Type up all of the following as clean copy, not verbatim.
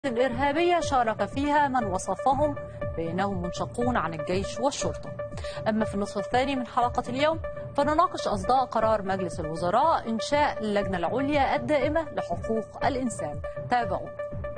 الإرهابية شارك فيها من وصفهم بأنهم منشقون عن الجيش والشرطة. أما في النصف الثاني من حلقة اليوم فنناقش أصداء قرار مجلس الوزراء إنشاء اللجنة العليا الدائمة لحقوق الإنسان. تابعوا.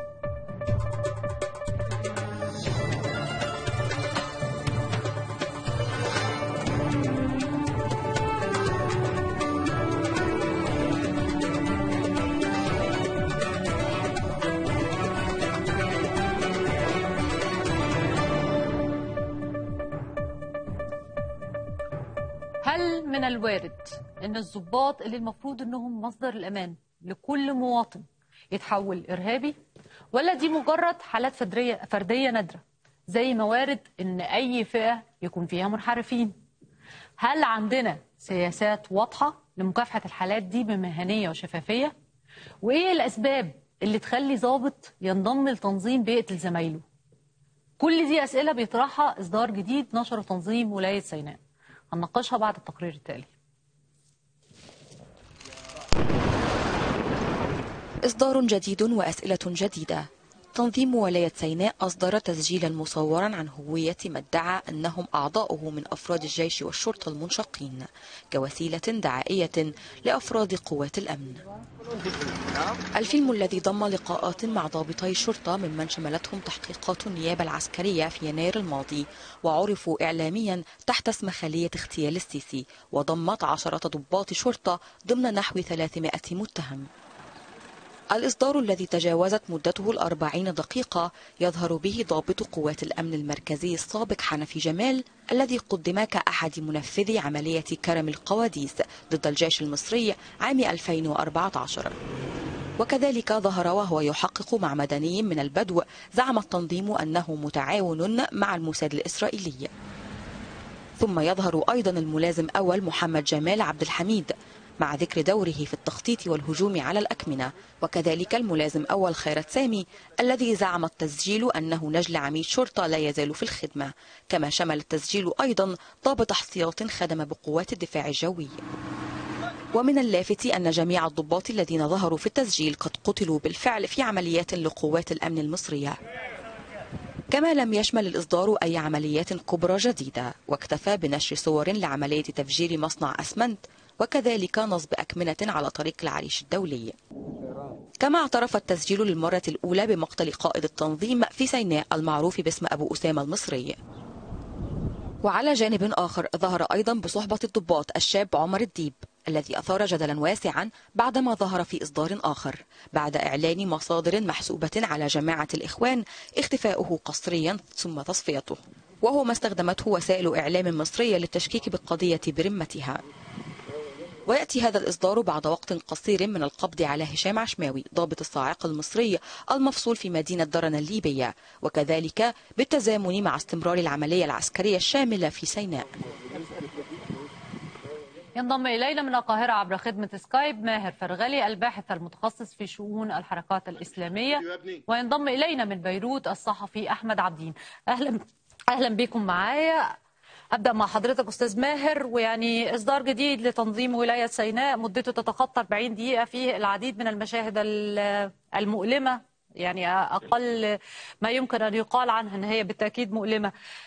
هل من الوارد أن الضباط اللي المفروض أنهم مصدر الأمان لكل مواطن يتحول إرهابي؟ ولا دي مجرد حالات فردية نادرة زي ما وارد أن أي فئة يكون فيها منحرفين؟ هل عندنا سياسات واضحة لمكافحة الحالات دي بمهنية وشفافية؟ وإيه الأسباب اللي تخلي ضابط ينضم لتنظيم بيقتل زمايله؟ كل دي أسئلة بيطرحها إصدار جديد نشره تنظيم ولاية سيناء. هنناقشها بعد التقرير التالي. إصدار جديد وأسئلة جديدة. تنظيم ولاية سيناء أصدر تسجيلا مصورا عن هوية من ادعى أنهم أعضاؤه من أفراد الجيش والشرطة المنشقين كوسيلة دعائية لأفراد قوات الأمن. الفيلم الذي ضم لقاءات مع ضابطي الشرطة ممن شملتهم تحقيقات النيابة العسكرية في يناير الماضي وعرفوا إعلاميا تحت اسم خلية اغتيال السيسي، وضمت 10 ضباط شرطة ضمن نحو 300 متهم. الإصدار الذي تجاوزت مدته 40 دقيقة يظهر به ضابط قوات الأمن المركزي السابق حنفي جمال الذي قدم كأحد منفذي عملية كرم القواديس ضد الجيش المصري عام 2014. وكذلك ظهر وهو يحقق مع مدني من البدو زعم التنظيم أنه متعاون مع الموساد الإسرائيلي. ثم يظهر أيضا الملازم أول محمد جمال عبد الحميد مع ذكر دوره في التخطيط والهجوم على الأكمنة، وكذلك الملازم أول خيرت سامي الذي زعم التسجيل أنه نجل عميد شرطة لا يزال في الخدمة، كما شمل التسجيل أيضا ضابط احتياط خدم بقوات الدفاع الجوي. ومن اللافت أن جميع الضباط الذين ظهروا في التسجيل قد قتلوا بالفعل في عمليات لقوات الأمن المصرية. كما لم يشمل الإصدار أي عمليات كبرى جديدة، واكتفى بنشر صور لعملية تفجير مصنع أسمنت وكذلك نصب أكمنة على طريق العريش الدولي. كما اعترف التسجيل للمرة الأولى بمقتل قائد التنظيم في سيناء المعروف باسم أبو أسامة المصري. وعلى جانب آخر ظهر أيضا بصحبة الضباط الشاب عمر الديب الذي أثار جدلا واسعا بعدما ظهر في إصدار آخر بعد إعلان مصادر محسوبة على جماعة الإخوان اختفاؤه قسريا ثم تصفيته، وهو ما استخدمته وسائل إعلام مصرية للتشكيك بالقضية برمتها. ويأتي هذا الإصدار بعد وقت قصير من القبض على هشام عشماوي ضابط الصاعقة المصري المفصول في مدينة درنا الليبية، وكذلك بالتزامن مع استمرار العملية العسكرية الشاملة في سيناء. ينضم إلينا من القاهرة عبر خدمة سكايب ماهر فرغلي الباحث المتخصص في شؤون الحركات الإسلامية، وينضم إلينا من بيروت الصحفي أحمد عبدين. أهلا بكم معايا. أبدأ مع حضرتك أستاذ ماهر، ويعني إصدار جديد لتنظيم ولاية سيناء مدته تتخطى 40 دقيقة فيه العديد من المشاهد المؤلمة، يعني أقل ما يمكن أن يقال عنها أن هي بالتأكيد مؤلمة.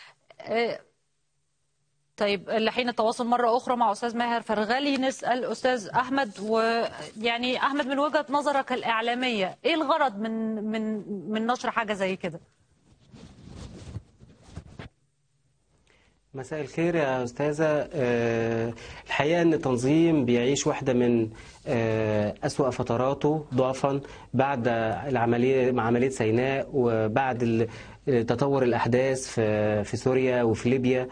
طيب لحين التواصل مرة أخرى مع أستاذ ماهر فرغلي نسأل أستاذ أحمد، ويعني أحمد من وجهة نظرك الإعلامية إيه الغرض من نشر حاجة زي كده؟ مساء الخير يا أستاذة. الحقيقة أن التنظيم بيعيش واحدة من أسوأ فتراته ضعفا بعد العملية مع عملية سيناء وبعد تطور الأحداث في سوريا وفي ليبيا.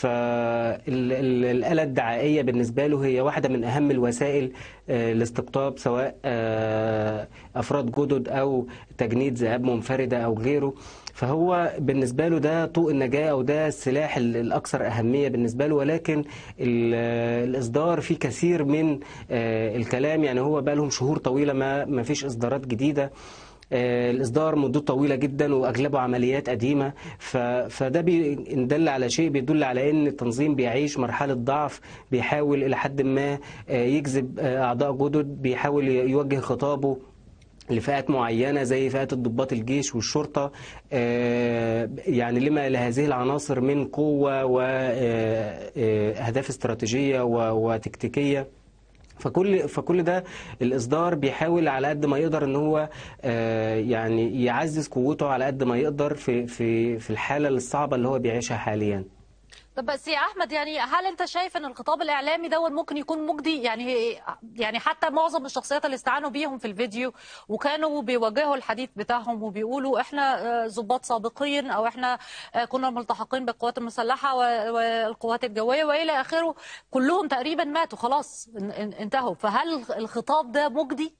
فالآلة الدعائية بالنسبة له هي واحدة من أهم الوسائل لاستقطاب سواء أفراد جدد أو تجنيد ذئاب منفردة أو غيره. فهو بالنسبة له ده طوق النجاة أو ده السلاح الأكثر أهمية بالنسبة له، ولكن الإصدار فيه كثير من الكلام. يعني هو بقى لهم شهور طويلة ما فيش إصدارات جديدة. الإصدار مدته طويلة جدا وأغلبه عمليات قديمة، فده بيدل على شيء، بيدل على أن التنظيم بيعيش مرحلة ضعف، بيحاول إلى حد ما يجذب أعضاء جدد، بيحاول يوجه خطابه لفئات معينة زي فئات الضباط الجيش والشرطة، يعني لما لهذه العناصر من قوة وأهداف استراتيجية وتكتيكية. فكل ده الإصدار بيحاول على قد ما يقدر ان هو يعني يعزز قوته على قد ما يقدر في الحالة الصعبة اللي هو بيعيشها حاليا. طب بس يا احمد، يعني هل انت شايف ان الخطاب الاعلامي ده ممكن يكون مجدي؟ يعني حتى معظم الشخصيات اللي استعانوا بيهم في الفيديو وكانوا بيواجهوا الحديث بتاعهم وبيقولوا احنا ضباط سابقين، او احنا كنا ملتحقين بالقوات المسلحه والقوات الجويه والى اخره، كلهم تقريبا ماتوا خلاص انتهوا، فهل الخطاب ده مجدي؟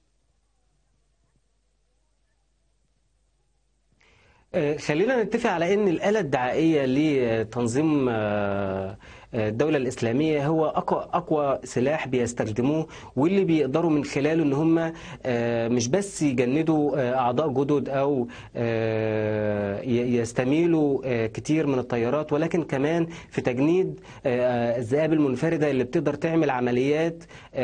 خلينا نتفق على ان الآلة الدعائية لتنظيم الدولة الإسلامية هو أقوى سلاح بيستخدموه، واللي بيقدروا من خلاله ان هم مش بس يجندوا أعضاء جدد أو يستميلوا كتير من الطيارات، ولكن كمان في تجنيد الذئاب المنفردة اللي بتقدر تعمل عمليات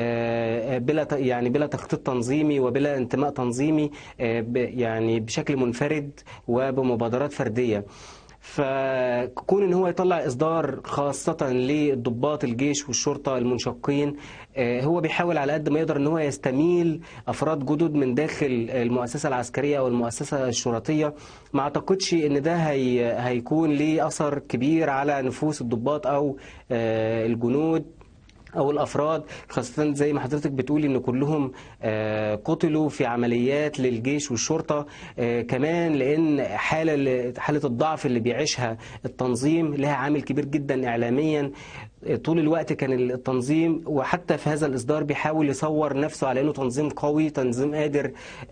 بلا تخطيط تنظيمي وبلا انتماء تنظيمي، يعني بشكل منفرد وبمبادرات فردية. فكون ان هو يطلع اصدار خاصة لضباط الجيش والشرطة المنشقين، هو بيحاول على قد ما يقدر ان هو يستميل افراد جدد من داخل المؤسسة العسكرية او المؤسسة الشرطية. ما اعتقدش ان ده هيكون ليه اثر كبير على نفوس الضباط او الجنود أو الأفراد، خاصة زي ما حضرتك بتقولي إن كلهم قتلوا في عمليات للجيش والشرطة. كمان لأن حالة الضعف اللي بيعيشها التنظيم لها عامل كبير جدا إعلاميا. طول الوقت كان التنظيم وحتى في هذا الإصدار بيحاول يصور نفسه على أنه تنظيم قوي، تنظيم قادر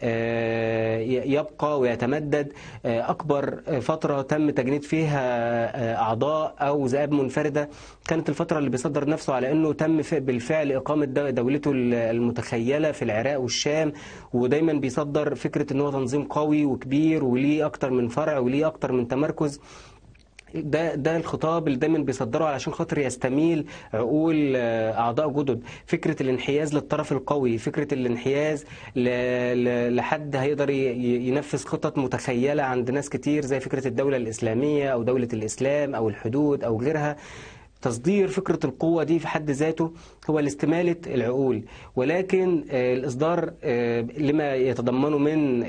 يبقى ويتمدد. أكبر فترة تم تجنيد فيها أعضاء أو ذئاب منفردة كانت الفترة اللي بيصدر نفسه على أنه تم بالفعل إقامة دولته المتخيلة في العراق والشام، ودايما بيصدر فكرة أنه تنظيم قوي وكبير وليه أكتر من فرع وليه أكتر من تمركز. ده الخطاب اللي دايما بيصدره علشان خاطر يستميل عقول اعضاء جدد. فكره الانحياز للطرف القوي، فكره الانحياز لحد هيقدر ينفذ خطط متخيله عند ناس كتير زي فكره الدوله الاسلاميه او دوله الاسلام او الحدود او غيرها. تصدير فكرة القوة دي في حد ذاته هو لاستمالة العقول، ولكن الإصدار لما يتضمنه من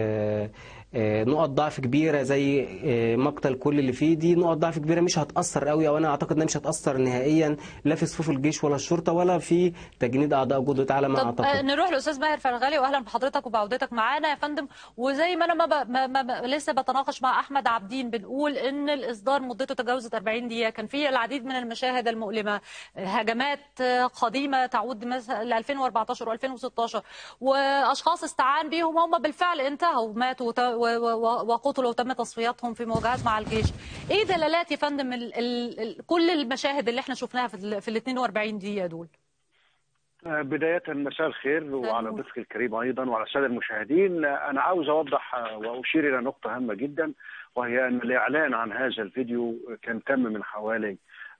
نقط ضعف كبيرة زي مقتل كل اللي فيه، دي نقط ضعف كبيرة مش هتأثر قوي، أو أنا أعتقد أنها مش هتأثر نهائيا لا في صفوف الجيش ولا الشرطة ولا في تجنيد أعضاء جدد على ما أعتقد. نروح للأستاذ ماهر فرغلي، وأهلا بحضرتك وبعودتك معانا يا فندم. وزي ما أنا لسه بتناقش مع أحمد عابدين بنقول إن الإصدار مدته تجاوزت 40 دقيقة، كان في العديد من المشاهد المؤلمة، هجمات قديمة تعود مثلا ل 2014 و2016، وأشخاص استعان بيهم هم بالفعل انتهوا، ماتوا وقتلوا وتم تصفياتهم في مواجهات مع الجيش. ايه دلالات يا فندم كل المشاهد اللي احنا شفناها في ال 42 دقيقة دول؟ بداية مساء الخير وعلى ضيفك الكريم أيضا وعلى السادة المشاهدين. أنا عاوز أوضح وأشير إلى نقطة هامة جدا، وهي أن الإعلان عن هذا الفيديو كان تم من حوالي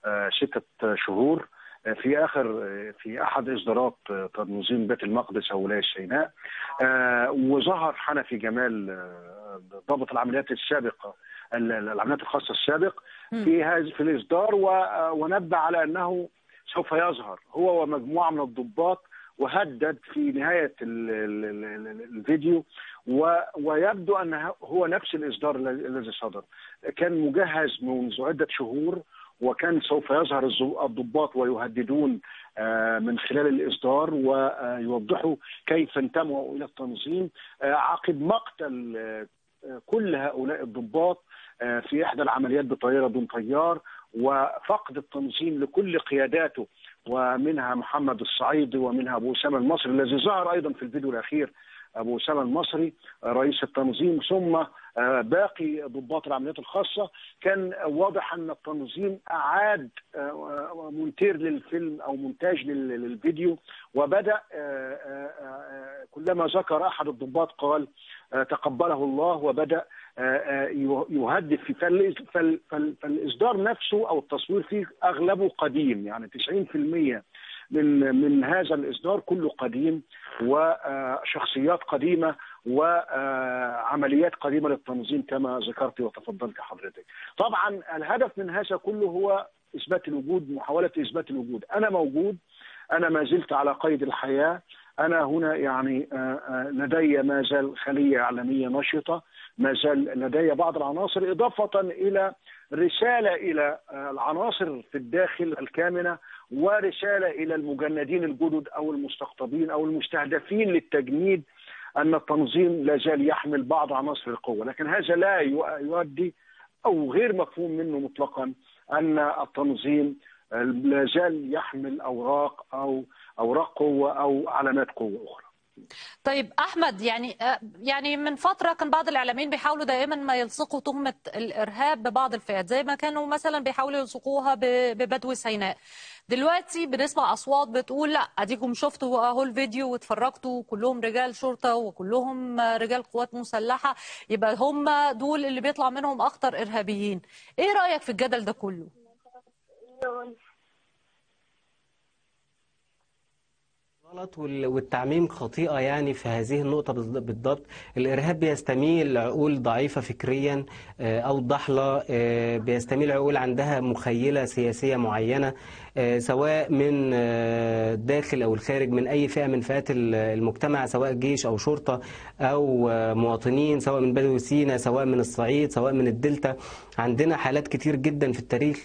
6 شهور في أحد إصدارات تنظيم بيت المقدس أو ولاية سيناء، وظهر حنفي جمال ضابط العمليات السابقة العمليات الخاصة السابق في الإصدار، ونبه على أنه سوف يظهر هو ومجموعة من الضباط، وهدد في نهاية الفيديو، ويبدو أن هو نفس الإصدار الذي صدر. كان مجهز منذ عدة شهور، وكان سوف يظهر الضباط ويهددون من خلال الإصدار ويوضحوا كيف انتموا إلى التنظيم عقب مقتل كل هؤلاء الضباط في إحدى العمليات بطائرة دون طيار، وفقد التنظيم لكل قياداته، ومنها محمد الصعيدي ومنها أبو أسامة المصري الذي ظهر أيضا في الفيديو الأخير، أبو أسامة المصري رئيس التنظيم، ثم باقي ضباط العمليات الخاصة. كان واضح أن التنظيم أعاد مونتير للفيلم أو مونتاج للفيديو، وبدأ كلما ذكر أحد الضباط قال تقبله الله، وبدأ يهدف فيه. فالإصدار نفسه أو التصوير فيه أغلبه قديم، يعني 90% من هذا الإصدار كله قديم وشخصيات قديمة وعمليات قديمة للتنظيم كما ذكرت وتفضلت حضرتك. طبعا الهدف من هذا كله هو إثبات الوجود، محاولة إثبات الوجود. أنا موجود، أنا ما زلت على قيد الحياة، أنا هنا يعني لدي ما زال خلية إعلامية نشطة، ما زال لدي بعض العناصر، إضافة إلى رسالة إلى العناصر في الداخل الكامنة، ورسالة إلى المجندين الجدد أو المستقطبين أو المستهدفين للتجنيد، أن التنظيم لا زال يحمل بعض عناصر القوة. لكن هذا لا يؤدي أو غير مفهوم منه مطلقا أن التنظيم لا زال يحمل أوراق أو أوراق قوة أو علامات قوة أخرى. طيب أحمد، يعني من فترة كان بعض الإعلاميين بيحاولوا دائما ما يلصقوا تهمة الإرهاب ببعض الفئات، زي ما كانوا مثلا بيحاولوا يلصقوها ببدو سيناء. دلوقتي بنسمع أصوات بتقول لا، أديكم شفتوا أهو الفيديو واتفرجتوا، كلهم رجال شرطة وكلهم رجال قوات مسلحة، يبقى هم دول اللي بيطلع منهم أخطر إرهابيين. إيه رأيك في الجدل ده كله؟ غلط والتعميم خطيئة يعني في هذه النقطة بالضبط. الإرهاب بيستميل عقول ضعيفة فكريا أو ضحلة، بيستميل عقول عندها مخيلة سياسية معينة، سواء من الداخل أو الخارج، من أي فئة من فئات المجتمع، سواء جيش أو شرطة أو مواطنين، سواء من بدو سيناء، سواء من الصعيد، سواء من الدلتا. عندنا حالات كتير جدا في التاريخ،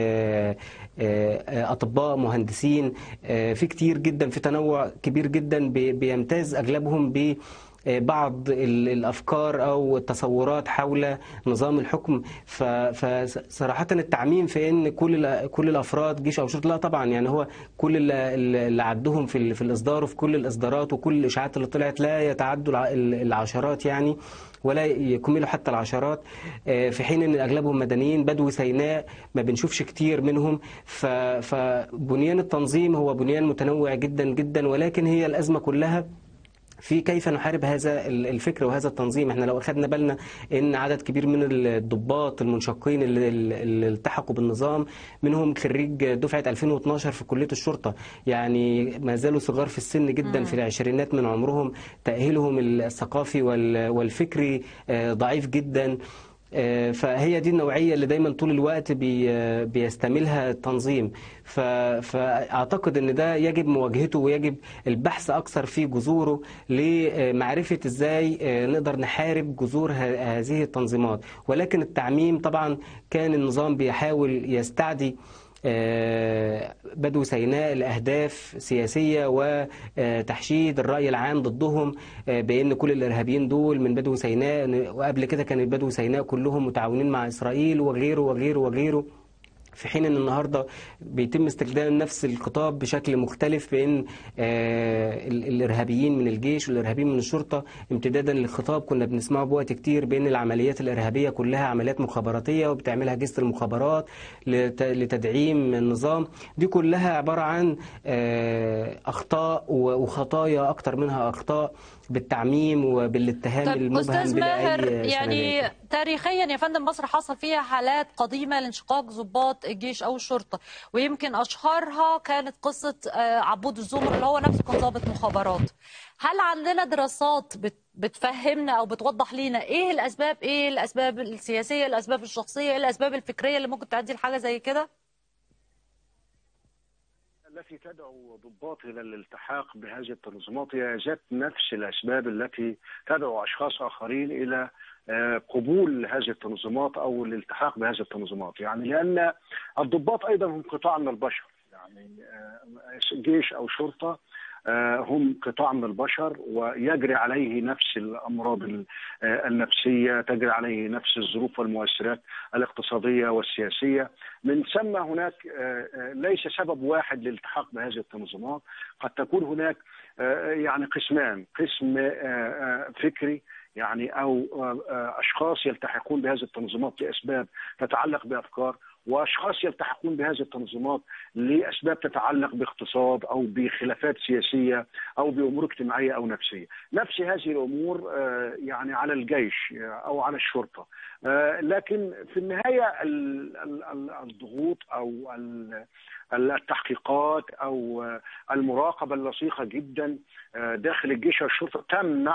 أطباء، مهندسين، في كتير جدا، في تنوع كبير جدا بيمتاز أغلبهم ببعض الأفكار أو التصورات حول نظام الحكم. فصراحة التعميم في أن كل الأفراد جيش أو شرطة، لا طبعا. يعني هو كل اللي عدهم في الإصدار وفي كل الإصدارات وكل الإشاعات اللي طلعت لا يتعدوا العشرات يعني، ولا يكملوا حتى العشرات، في حين ان اغلبهم مدنيين. بدو سيناء ما بنشوفش كتير منهم. فبنيان التنظيم هو بنيان متنوع جدا جدا، ولكن هي الازمه كلها في كيف نحارب هذا الفكر وهذا التنظيم. احنا لو اخذنا بالنا ان عدد كبير من الضباط المنشقين اللي التحقوا بالنظام منهم خريج دفعة 2012 في كلية الشرطة، يعني ما زالوا صغار في السن جدا، في العشرينات من عمرهم، تأهيلهم الثقافي والفكري ضعيف جدا. فهي دي النوعية اللي دايما طول الوقت بيستملها التنظيم. فأعتقد أن ده يجب مواجهته ويجب البحث أكثر في جذوره لمعرفة إزاي نقدر نحارب جذور هذه التنظيمات. ولكن التعميم طبعا كان النظام بيحاول يستعدي بدو سيناء لأهداف سياسية وتحشيد الرأي العام ضدهم، بأن كل الإرهابيين دول من بدو سيناء، وقبل كده كان بدو سيناء كلهم متعاونين مع إسرائيل وغيره وغيره وغيره. في حين ان النهارده بيتم استخدام نفس الخطاب بشكل مختلف، بان الارهابيين من الجيش والارهابيين من الشرطه، امتدادا للخطاب كنا بنسمعه بوقت كتير بان العمليات الارهابيه كلها عمليات مخابراتيه وبتعملها اجهزه المخابرات لتدعيم النظام. دي كلها عباره عن اخطاء وخطايا اكتر منها اخطاء بالتعميم وبالاتهام المبهم أستاذ ماهر، يعني سندات. تاريخيا يا فندم مصر حصل فيها حالات قديمة لانشقاق ضباط الجيش أو الشرطة، ويمكن أشهرها كانت قصة عبود الزمر اللي هو نفسه كان ضابط مخابرات. هل عندنا دراسات بتفهمنا أو بتوضح لنا إيه الأسباب السياسية، الأسباب الشخصية، إيه الأسباب الفكرية اللي ممكن تؤدي لحاجة زي كده؟ التي تدعو ضباط إلى الالتحاق بهذه التنظيمات هي ذات نفس الأسباب التي تدعو أشخاص آخرين إلى قبول هذه التنظيمات أو الالتحاق بهذه التنظيمات. يعني لأن الضباط أيضا هم قطاع من البشر، يعني جيش أو شرطة هم قطاع من البشر، ويجري عليه نفس الأمراض النفسية، تجري عليه نفس الظروف والمؤثرات الاقتصادية والسياسية. من ثم هناك ليس سبب واحد للالتحاق بهذه التنظيمات، قد تكون هناك يعني قسمان، قسم فكري يعني أو أشخاص يلتحقون بهذه التنظيمات لأسباب تتعلق بأفكار، وأشخاص يلتحقون بهذه التنظيمات لأسباب تتعلق باقتصاد أو بخلافات سياسية أو بأمور اجتماعية أو نفسية. نفس هذه الأمور يعني على الجيش أو على الشرطة. لكن في النهاية الضغوط أو التحقيقات أو المراقبة اللصيقة جدا داخل الجيش والشرطة تمنع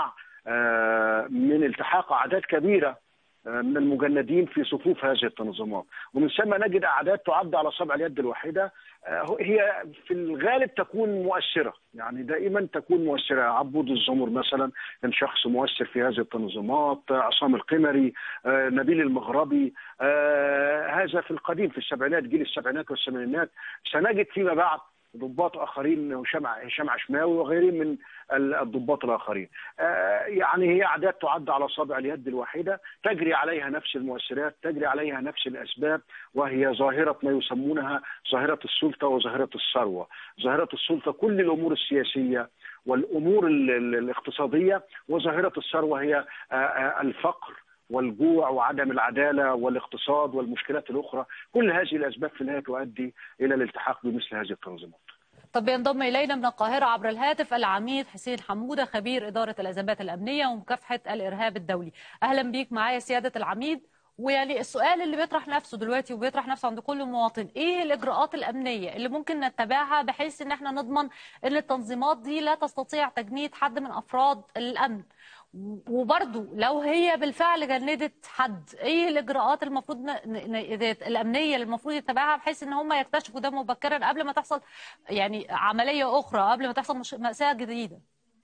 من التحاق أعداد كبيرة من المجندين في صفوف هذه التنظيمات، ومن ثم نجد أعداد تعد على صابع اليد الواحدة. هي في الغالب تكون مؤثرة، يعني دائما تكون مؤثرة. عبود الزمر مثلا كان شخص مؤثر في هذه التنظيمات، عصام القمري، نبيل المغربي، هذا في القديم في السبعينات، جيل السبعينات والثمانينات. سنجد فيما بعد ضباط اخرين، هشام عشماوي وغيرهم من الضباط الاخرين. يعني هي اعداد تعد على اصابع اليد الواحده، تجري عليها نفس المؤثرات، تجري عليها نفس الاسباب، وهي ظاهره ما يسمونها ظاهره السلطه وظاهره الثروه. ظاهره السلطه كل الامور السياسيه والامور الاقتصاديه، وظاهره الثروه هي الفقر والجوع وعدم العدالة والاقتصاد والمشكلات الأخرى. كل هذه الأسباب في النهاية تؤدي إلى الالتحاق بمثل هذه التنظيمات. طب ينضم إلينا من القاهرة عبر الهاتف العميد حسين حمودة، خبير إدارة الأزمات الأمنية ومكافحة الإرهاب الدولي. أهلا بيك معايا سيادة العميد. ويعني السؤال اللي بيطرح نفسه دلوقتي وبيطرح نفسه عند كل مواطن، ايه الاجراءات الامنيه اللي ممكن نتبعها بحيث ان احنا نضمن ان التنظيمات دي لا تستطيع تجنيد حد من افراد الامن؟ وبرضه لو هي بالفعل جندت حد، ايه الاجراءات المفروض الامنيه اللي المفروض يتبعها بحيث ان هم يكتشفوا ده مبكرا قبل ما تحصل يعني عمليه اخرى، قبل ما تحصل مأساة جديده؟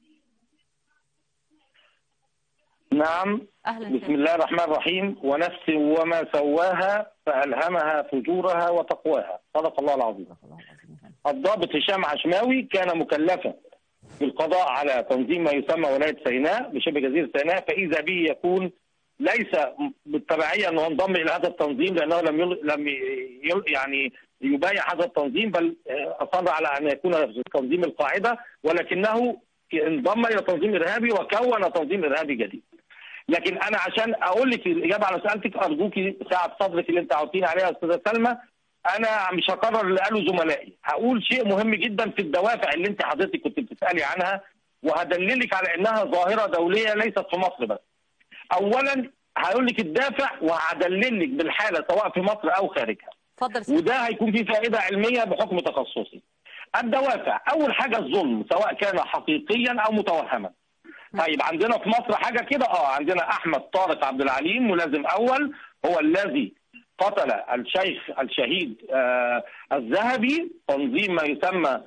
نعم. أهلا. بسم الله الرحمن الرحيم. ونفس وما سواها فألهمها فجورها وتقواها، صدق الله العظيم. الضابط هشام عشماوي كان مكلفا بالقضاء على تنظيم ما يسمى ولاية سيناء بشبه جزيرة سيناء، فإذا به يكون ليس بالتبعية أنه انضم إلى هذا التنظيم لأنه لم يعني يبايع هذا التنظيم، بل أصر على أن يكون في تنظيم القاعدة، ولكنه انضم إلى تنظيم إرهابي وكون تنظيم إرهابي جديد. لكن أنا عشان أقول لك الإجابة على سؤالتك أرجوكي ساعة صدرك اللي أنت عاوزين عليها أستاذة سلمى، أنا مش هكرر اللي قاله زملائي، هقول شيء مهم جدا في الدوافع اللي أنت حضرتك كنت بتسألي عنها، وهدللك على إنها ظاهرة دولية ليست في مصر بس. أولا هقول لك الدافع وهدللك بالحالة سواء في مصر أو خارجها. اتفضل. وده هيكون فيه فائدة علمية بحكم تخصصي. الدوافع، أول حاجة الظلم سواء كان حقيقيا أو متوهما. طيب عندنا في مصر حاجة كده، عندنا أحمد طارق عبد العليم ملازم أول، هو الذي قتل الشيخ الشهيد الذهبي، تنظيم ما يسمى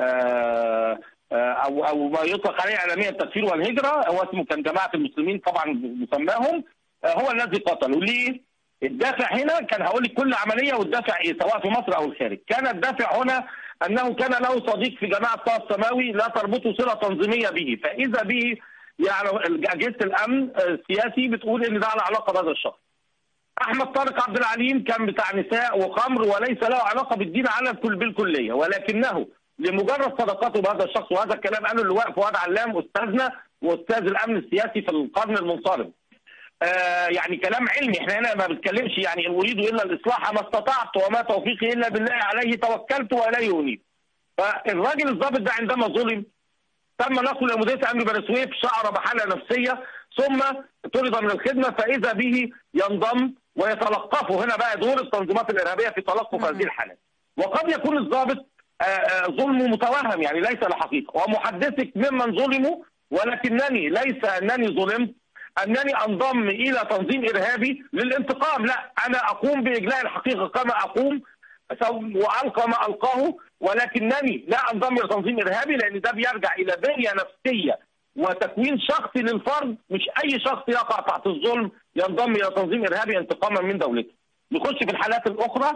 أو ما يطلق عليه إعلاميا التكفير والهجرة، هو اسمه كان جماعة المسلمين طبعا مسماهم، هو الذي قتله. ليه؟ الدافع هنا كان هقول لك كل عملية والدافع إيه سواء في مصر أو الخارج. كان الدافع هنا أنه كان له صديق في جماعة طه السماوي لا تربطه صلة تنظيمية به، فإذا به يعني أجهزة الأمن السياسي بتقول إن ده على علاقة بهذا الشخص. أحمد طارق عبد العليم كان بتاع نساء وخمر وليس له علاقة بالدين على بالكلية، ولكنه لمجرد صداقته بهذا الشخص، وهذا الكلام قاله اللواء فؤاد علام أستاذنا وأستاذ الأمن السياسي في القرن المنصرم. يعني كلام علمي، احنا هنا ما بنتكلمش يعني ان اريد الا الاصلاح ما استطعت وما توفيقي الا بالله عليه توكلت واليه انيب. فالراجل الضابط ده عندما ظلم تم نقله الى مديريه امن بني سويف، شعر بحاله نفسيه ثم طرد من الخدمه، فاذا به ينضم ويتلقفه. هنا بقى دور التنظيمات الارهابيه في تلقف هذه الحالات. وقد يكون الضابط ظلمه متوهم يعني ليس له حقيقه، ومحدثك ممن ظلموا، ولكنني ليس انني ظلمت أنني أنضم إلى تنظيم إرهابي للانتقام، لا، أنا أقوم بإجلاء الحقيقة كما أقوم وألقى ما ألقاه، ولكنني لا أنضم إلى تنظيم إرهابي، لأن ده بيرجع إلى بنية نفسية وتكوين شخصي للفرد، مش أي شخص يقع تحت الظلم ينضم إلى تنظيم إرهابي انتقاما من دولته. نخش في الحالات الأخرى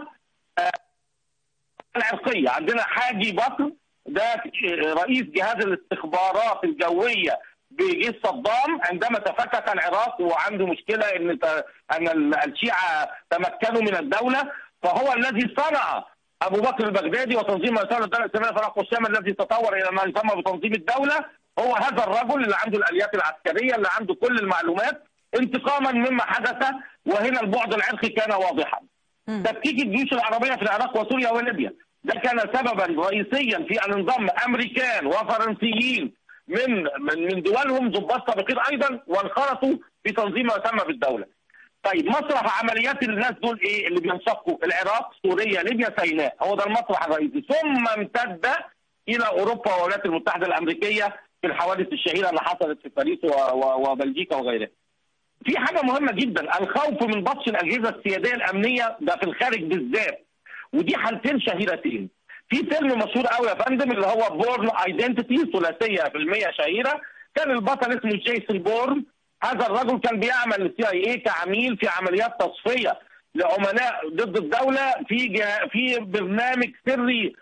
العرقية. عندنا حاجي بكر، ده رئيس جهاز الاستخبارات الجوية بجيش صدام عندما تفكك العراق وعنده مشكله ان الشيعه تمكنوا من الدوله، فهو الذي صنع ابو بكر البغدادي وتنظيم ما يسمى الدوله الاسلاميه فرق الشام الذي تطور الى ما يسمى بتنظيم الدوله. هو هذا الرجل اللي عنده الاليات العسكريه، اللي عنده كل المعلومات، انتقاما مما حدث. وهنا البعد العرقي كان واضحا. تفكيك الجيوش العربيه في العراق وسوريا وليبيا ده كان سببا رئيسيا في ان انضم امريكان وفرنسيين من دولهم ضباط سابقين ايضا وانخرطوا في تنظيم ما يسمى بالدوله. طيب مسرح عمليات الناس دول ايه اللي بينشقوا؟ العراق، سوريا، ليبيا، سيناء، هو ده المسرح الرئيسي، ثم امتد الى اوروبا والولايات المتحده الامريكيه في الحوادث الشهيره اللي حصلت في باريس وبلجيكا وغيرها. في حاجه مهمه جدا، الخوف من بطش الاجهزه السياديه الامنيه ده في الخارج بالذات، ودي حالتين شهيرتين. في فيلم مشهور قوي يا فندم اللي هو بورن ايدنتيتي، ثلاثيه فيلميه شهيره، كان البطل اسمه جيسون بورن. هذا الرجل كان بيعمل للسي اي اي كعميل في عمليات تصفيه لعملاء ضد الدوله في برنامج سري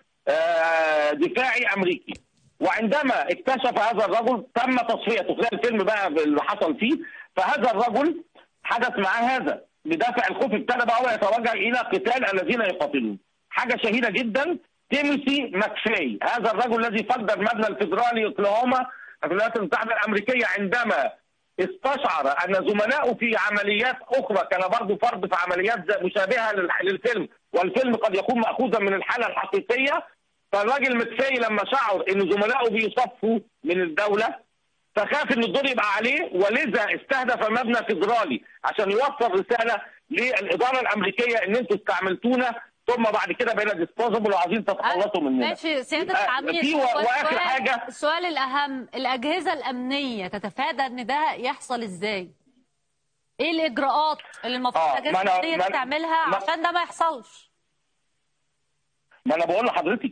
دفاعي امريكي. وعندما اكتشف هذا الرجل تم تصفيته خلال الفيلم بقى اللي حصل فيه، فهذا الرجل حدث معاه هذا، بدافع الخوف ابتدى بقى هو يتوجه الى قتال الذين يقاتلون. حاجه شهيره جدا، تيموثي ماكفاي، هذا الرجل الذي فجر المبنى الفيدرالي اوكلاهوما في الولايات المتحده الامريكيه عندما استشعر ان زملائه في عمليات اخرى كان برضه فرد في عمليات مشابهه للفيلم، والفيلم قد يكون ماخوذا من الحاله الحقيقيه. فالراجل مكفاي لما شعر ان زملائه بيصفوا من الدوله فخاف ان الدور يبقى عليه، ولذا استهدف مبنى فيدرالي عشان يوصل رساله للاداره الامريكيه ان انتوا استعملتونا، ثم بعد كده بقينا ديسبوزبل وعايزين تتخلصوا مننا. ماشي سياده العميد، واخر حاجه السؤال الاهم، الاجهزه الامنيه تتفادى ان ده يحصل ازاي؟ ايه الاجراءات اللي المفروض الاجهزه الامنيه تعملها عشان ده ما يحصلش؟ ما انا بقول لحضرتك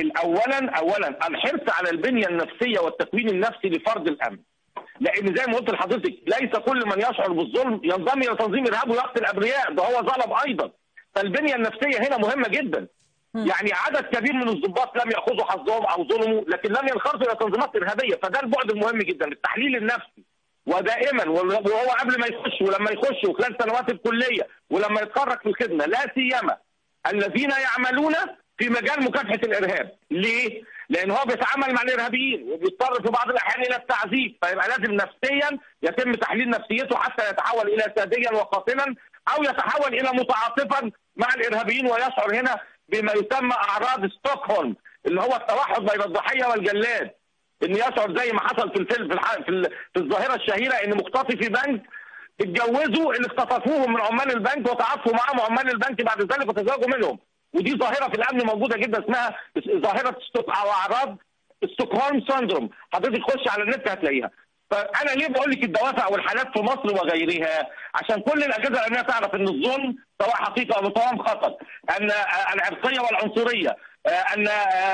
اولا الحرص على البنيه النفسيه والتكوين النفسي لفرد الامن، لان زي ما قلت لحضرتك ليس كل من يشعر بالظلم ينضم الى تنظيم ارهابي ويقتل ابرياء، ده هو ظلم ايضا. فالبنيه النفسيه هنا مهمه جدا. يعني عدد كبير من الضباط لم ياخذوا حظهم او ظلموا، لكن لم ينخرطوا الى تنظيمات ارهابيه، فده البعد المهم جدا، التحليل النفسي. ودائما وهو قبل ما يخش ولما يخش وخلال سنوات الكليه ولما يتخرج في الخدمه، لا سيما الذين يعملون في مجال مكافحه الارهاب. ليه؟ لان هو بيتعامل مع الارهابيين وبيضطر في بعض الاحيان الى التعذيب، فيبقى لازم نفسيا يتم تحليل نفسيته حتى يتحول الى ساديا وقاتلا، او يتحول الى متعاطفا مع الارهابيين ويشعر هنا بما يسمى اعراض ستوكهولم، اللي هو التوحد بين الضحيه والجلاد. ان يشعر زي ما حصل في الفيلم في الظاهره الشهيره ان مختطفي بنك اتجوزوا اللي اختطفوهم من عمال البنك وتعاطفوا معهم عمال البنك بعد ذلك وتزوجوا منهم. ودي ظاهره في الامن موجوده جدا اسمها ظاهره او اعراض ستوكهولم سيندروم، حضرتك خش على النت هتلاقيها. فانا ليه بقول لك الدوافع والحالات في مصر وغيرها؟ عشان كل الاجهزه الامنيه تعرف ان الظلم سواء حقيقه او سواء خطا، ان العرقيه والعنصريه، ان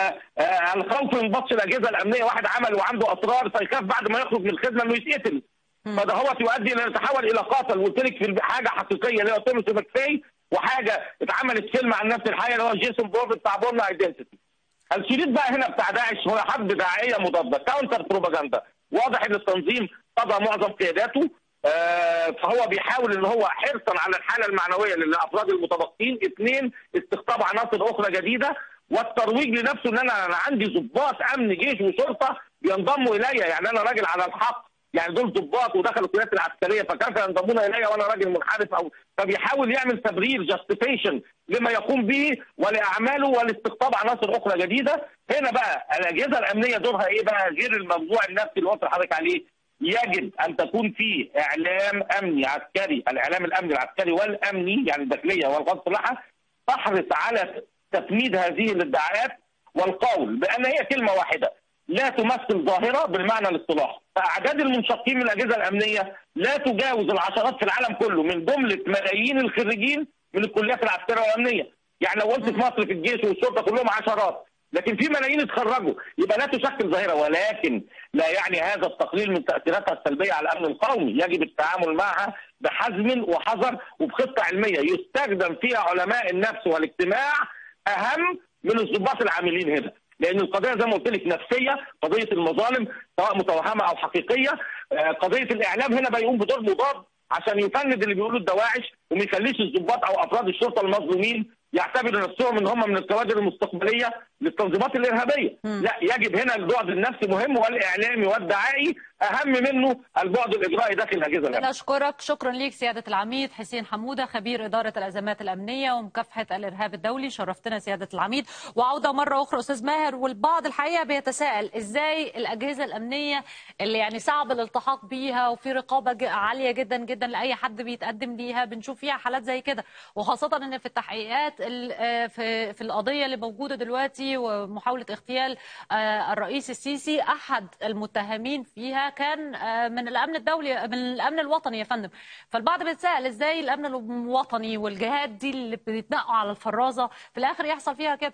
الخوف من بطش الاجهزه الامنيه، واحد عمل وعنده اسرار فيخاف بعد ما يخرج من الخدمه انه يتقتل، فده هو يؤدي الى يتحول الى قاتل. وقلت لك في حاجه حقيقيه اللي هو تيموثي ماكفاي، وحاجه اتعملت فيلم عن نفس الحاجه اللي هو جيسون بورن بتاع بورن ايدنتيتي. الشريط بقى هنا بتاع داعش هو حرب دعائيه مضاده، كاونتر بروباجندا. واضح ان التنظيم قضى معظم قياداته، فهو بيحاول ان هو حرصا على الحاله المعنويه للافراد المتبقين. اثنين، استقطاب عناصر اخرى جديده، والترويج لنفسه ان انا عندي ضباط امن جيش وشرطه بينضموا الي، يعني انا راجل على الحق، يعني دول ضباط ودخلوا الكليات العسكريه فكيف ينضمون الي وانا راجل منحرف؟ او فبيحاول يعمل تبرير جاستيفيشن لما يقوم به ولاعماله ولاستقطاب عناصر اخرى جديده. هنا بقى الاجهزه الامنيه دورها ايه بقى غير الموضوع النفسي اللي قلت لحضرتك عليه؟ يجب ان تكون في اعلام امني عسكري، الاعلام الامني العسكري والامني يعني الداخليه والقوات المسلحه تحرص على تفنيد هذه الادعاءات والقول بان هي كلمه واحده لا تمثل ظاهره بالمعنى الاصطلاحي. فاعداد المنشقين من الاجهزه الامنيه لا تجاوز العشرات في العالم كله، من جمله ملايين الخريجين من الكليات العسكريه والامنيه. يعني لو قلت في مصر في الجيش والشرطه كلهم عشرات، لكن في ملايين اتخرجوا، يبقى لا تشكل ظاهره. ولكن لا يعني هذا التقليل من تاثيراتها السلبيه على الامن القومي. يجب التعامل معها بحزم وحذر وبخطه علميه يستخدم فيها علماء النفس والاجتماع اهم من الضباط العاملين هنا، لان القضيه زي ما قلت لك نفسيه، قضيه المظالم سواء متوهمه او حقيقيه. قضيه الاعلام هنا بيقوم بدور مضاد عشان يفند اللي بيقولوا الدواعش وما يخليش الضباط او افراد الشرطه المظلومين يعتبروا نفسهم ان هم من الكوادر المستقبليه للتنظيمات الارهابيه. لا، يجب هنا البعد النفسي مهم والاعلامي والدعائي اهم منه البعد الاجرائي داخل الاجهزه الامنيه. اشكرك، شكرا ليك سياده العميد حسين حموده، خبير اداره الازمات الامنيه ومكافحه الارهاب الدولي. شرفتنا سياده العميد. وعوده مره اخرى استاذ ماهر، والبعض الحقيقه بيتساءل ازاي الاجهزه الامنيه اللي يعني صعب الالتحاق بيها وفي رقابه عاليه جدا جدا لاي حد بيتقدم ليها، بنشوف فيها حالات زي كده، وخاصه ان في التحقيقات في القضيه اللي موجوده دلوقتي الإرهابي ومحاولة اغتيال الرئيس السيسي، أحد المتهمين فيها كان من الأمن الدولي، من الأمن الوطني يا فندم. فالبعض بيتساءل إزاي الأمن الوطني والجهات دي اللي بيتنقوا على الفرازة في الآخر يحصل فيها كده؟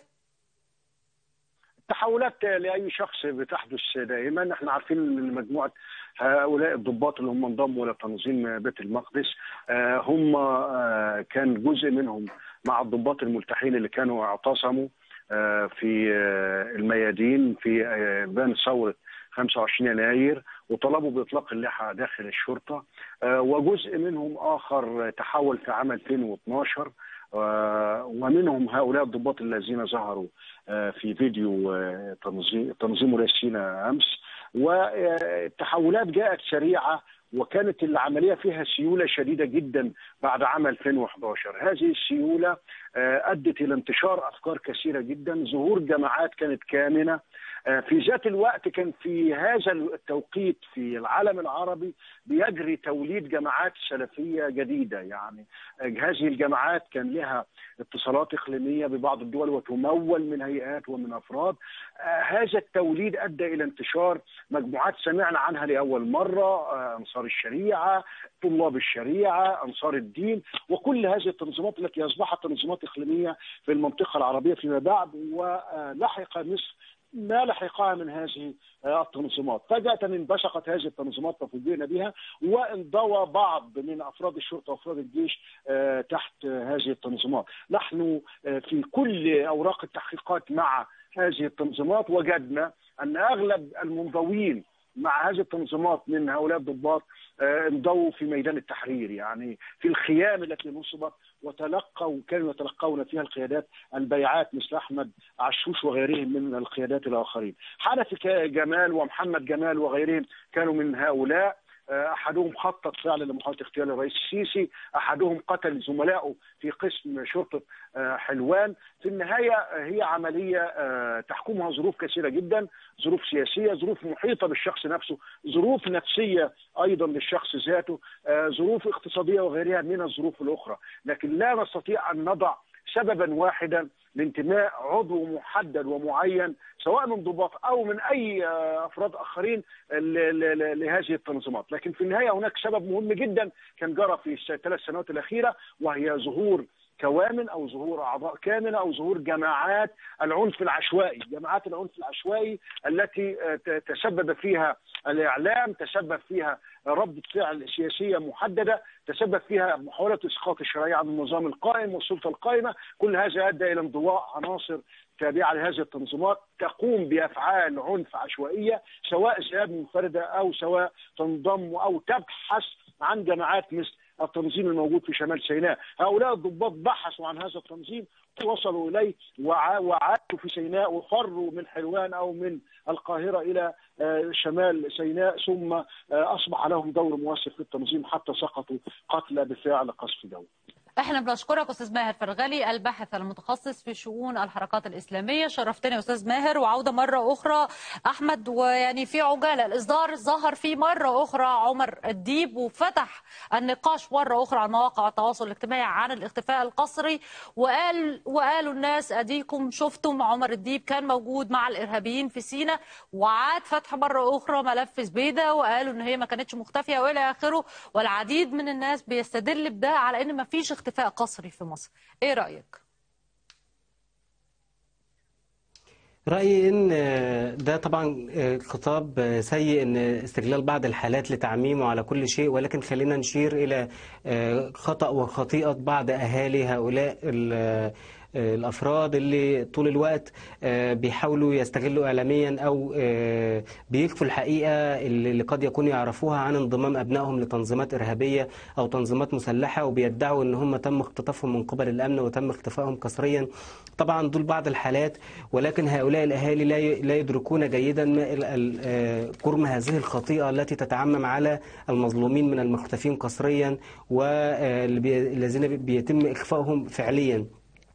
تحولات لاي شخص بتحدث دائما. احنا عارفين ان مجموعه هؤلاء الضباط اللي هم انضموا الى تنظيم بيت المقدس هم كان جزء منهم مع الضباط الملتحين اللي كانوا اعتصموا في الميادين في بين ثوره 25 يناير وطلبوا باطلاق اللحى داخل الشرطه، وجزء منهم اخر تحول في عام 2012 ومنهم هؤلاء الضباط الذين ظهروا في فيديو تنظيم رئيس سيناء امس. والتحولات جاءت سريعه وكانت العمليه فيها سيوله شديده جدا بعد عام 2011. هذه السيوله ادت الى انتشار افكار كثيره جدا، ظهور جماعات كانت كامنه. في ذات الوقت كان في هذا التوقيت في العالم العربي بيجري توليد جماعات سلفية جديدة. يعني هذه الجماعات كان لها اتصالات إقليمية ببعض الدول وتمول من هيئات ومن أفراد. هذا التوليد أدى إلى انتشار مجموعات سمعنا عنها لأول مرة، أنصار الشريعة، طلاب الشريعة، أنصار الدين، وكل هذه التنظيمات التي أصبحت تنظيمات إقليمية في المنطقة العربية فيما بعد. ولحق مصر ما لحقها من هذه التنظيمات. فجأة انبثقت هذه التنظيمات ففوجئنا بها، وانضوى بعض من أفراد الشرطة وأفراد الجيش تحت هذه التنظيمات. نحن في كل أوراق التحقيقات مع هذه التنظيمات وجدنا أن أغلب المنضوين مع هذه التنظيمات من هؤلاء الضباط انضووا في ميدان التحرير، يعني في الخيام التي نصبت، كانوا يتلقون فيها القيادات البيعات مثل احمد عشوش وغيرهم من القيادات الاخرين. حنفي جمال ومحمد جمال وغيرهم كانوا من هؤلاء. احدهم خطط فعلا لمحاوله اغتيال الرئيس السيسي، احدهم قتل زملائه في قسم شرطه حلوان. في النهايه هي عمليه تحكمها ظروف كثيره جدا، ظروف سياسيه، ظروف محيطه بالشخص نفسه، ظروف نفسيه ايضا للشخص ذاته، ظروف اقتصاديه وغيرها من الظروف الاخرى. لكن لا نستطيع ان نضع سببا واحدا لانتماء عضو محدد ومعين سواء من ضباط او من اي افراد اخرين لهذه التنظيمات. لكن في النهايه هناك سبب مهم جدا كان جرى في الثلاث سنوات الاخيره، وهي ظهور كوامن او ظهور اعضاء كامنه او ظهور جماعات العنف العشوائي، جماعات العنف العشوائي التي تسبب فيها الاعلام، تسبب فيها ردة فعل سياسيه محدده، تسبب فيها محاوله اسقاط الشرعيه عن النظام القائم والسلطه القائمه. كل هذا ادى الى انضواء عناصر تابعه لهذه التنظيمات تقوم بافعال عنف عشوائيه، سواء ذهاب منفرده او سواء تنضم او تبحث عن جماعات مثل التنظيم الموجود في شمال سيناء. هؤلاء الضباط بحثوا عن هذا التنظيم وصلوا اليه وعادوا في سيناء وفروا من حلوان او من القاهره الى شمال سيناء، ثم اصبح لهم دور مؤثر في التنظيم حتى سقطوا قتلى بفعل قصف دولي. احنا بنشكرك استاذ ماهر فرغلي الباحث المتخصص في شؤون الحركات الاسلاميه، شرفتني استاذ ماهر. وعوده مره اخرى احمد، ويعني في عجاله الإصدار ظهر فيه مره اخرى عمر الديب وفتح النقاش مره اخرى على مواقع التواصل الاجتماعي عن الاختفاء القسري، وقالوا الناس اديكم شفتم عمر الديب كان موجود مع الارهابيين في سيناء، وعاد فتح مره اخرى ملف زبيده وقالوا ان هي ما كانتش مختفيه والى اخره. والعديد من الناس بيستدل بده على ان ما فيش اختفاء قسري في مصر. ايه رأيك؟ رأيي ان ده طبعا خطاب سيء، ان استغلال بعض الحالات لتعميمه على كل شيء، ولكن خلينا نشير الى خطأ وخطيئة بعض اهالي هؤلاء الأفراد اللي طول الوقت بيحاولوا يستغلوا إعلاميا أو بيكفوا الحقيقة اللي قد يكونوا يعرفوها عن انضمام أبنائهم لتنظيمات إرهابية أو تنظيمات مسلحة، وبيدعوا أن هم تم اختطافهم من قبل الأمن وتم اختفائهم قسريا. طبعا دول بعض الحالات، ولكن هؤلاء الأهالي لا يدركون جيدا جرم هذه الخطيئة التي تتعمم على المظلومين من المختفين قسريا والذين بيتم إخفائهم فعليا.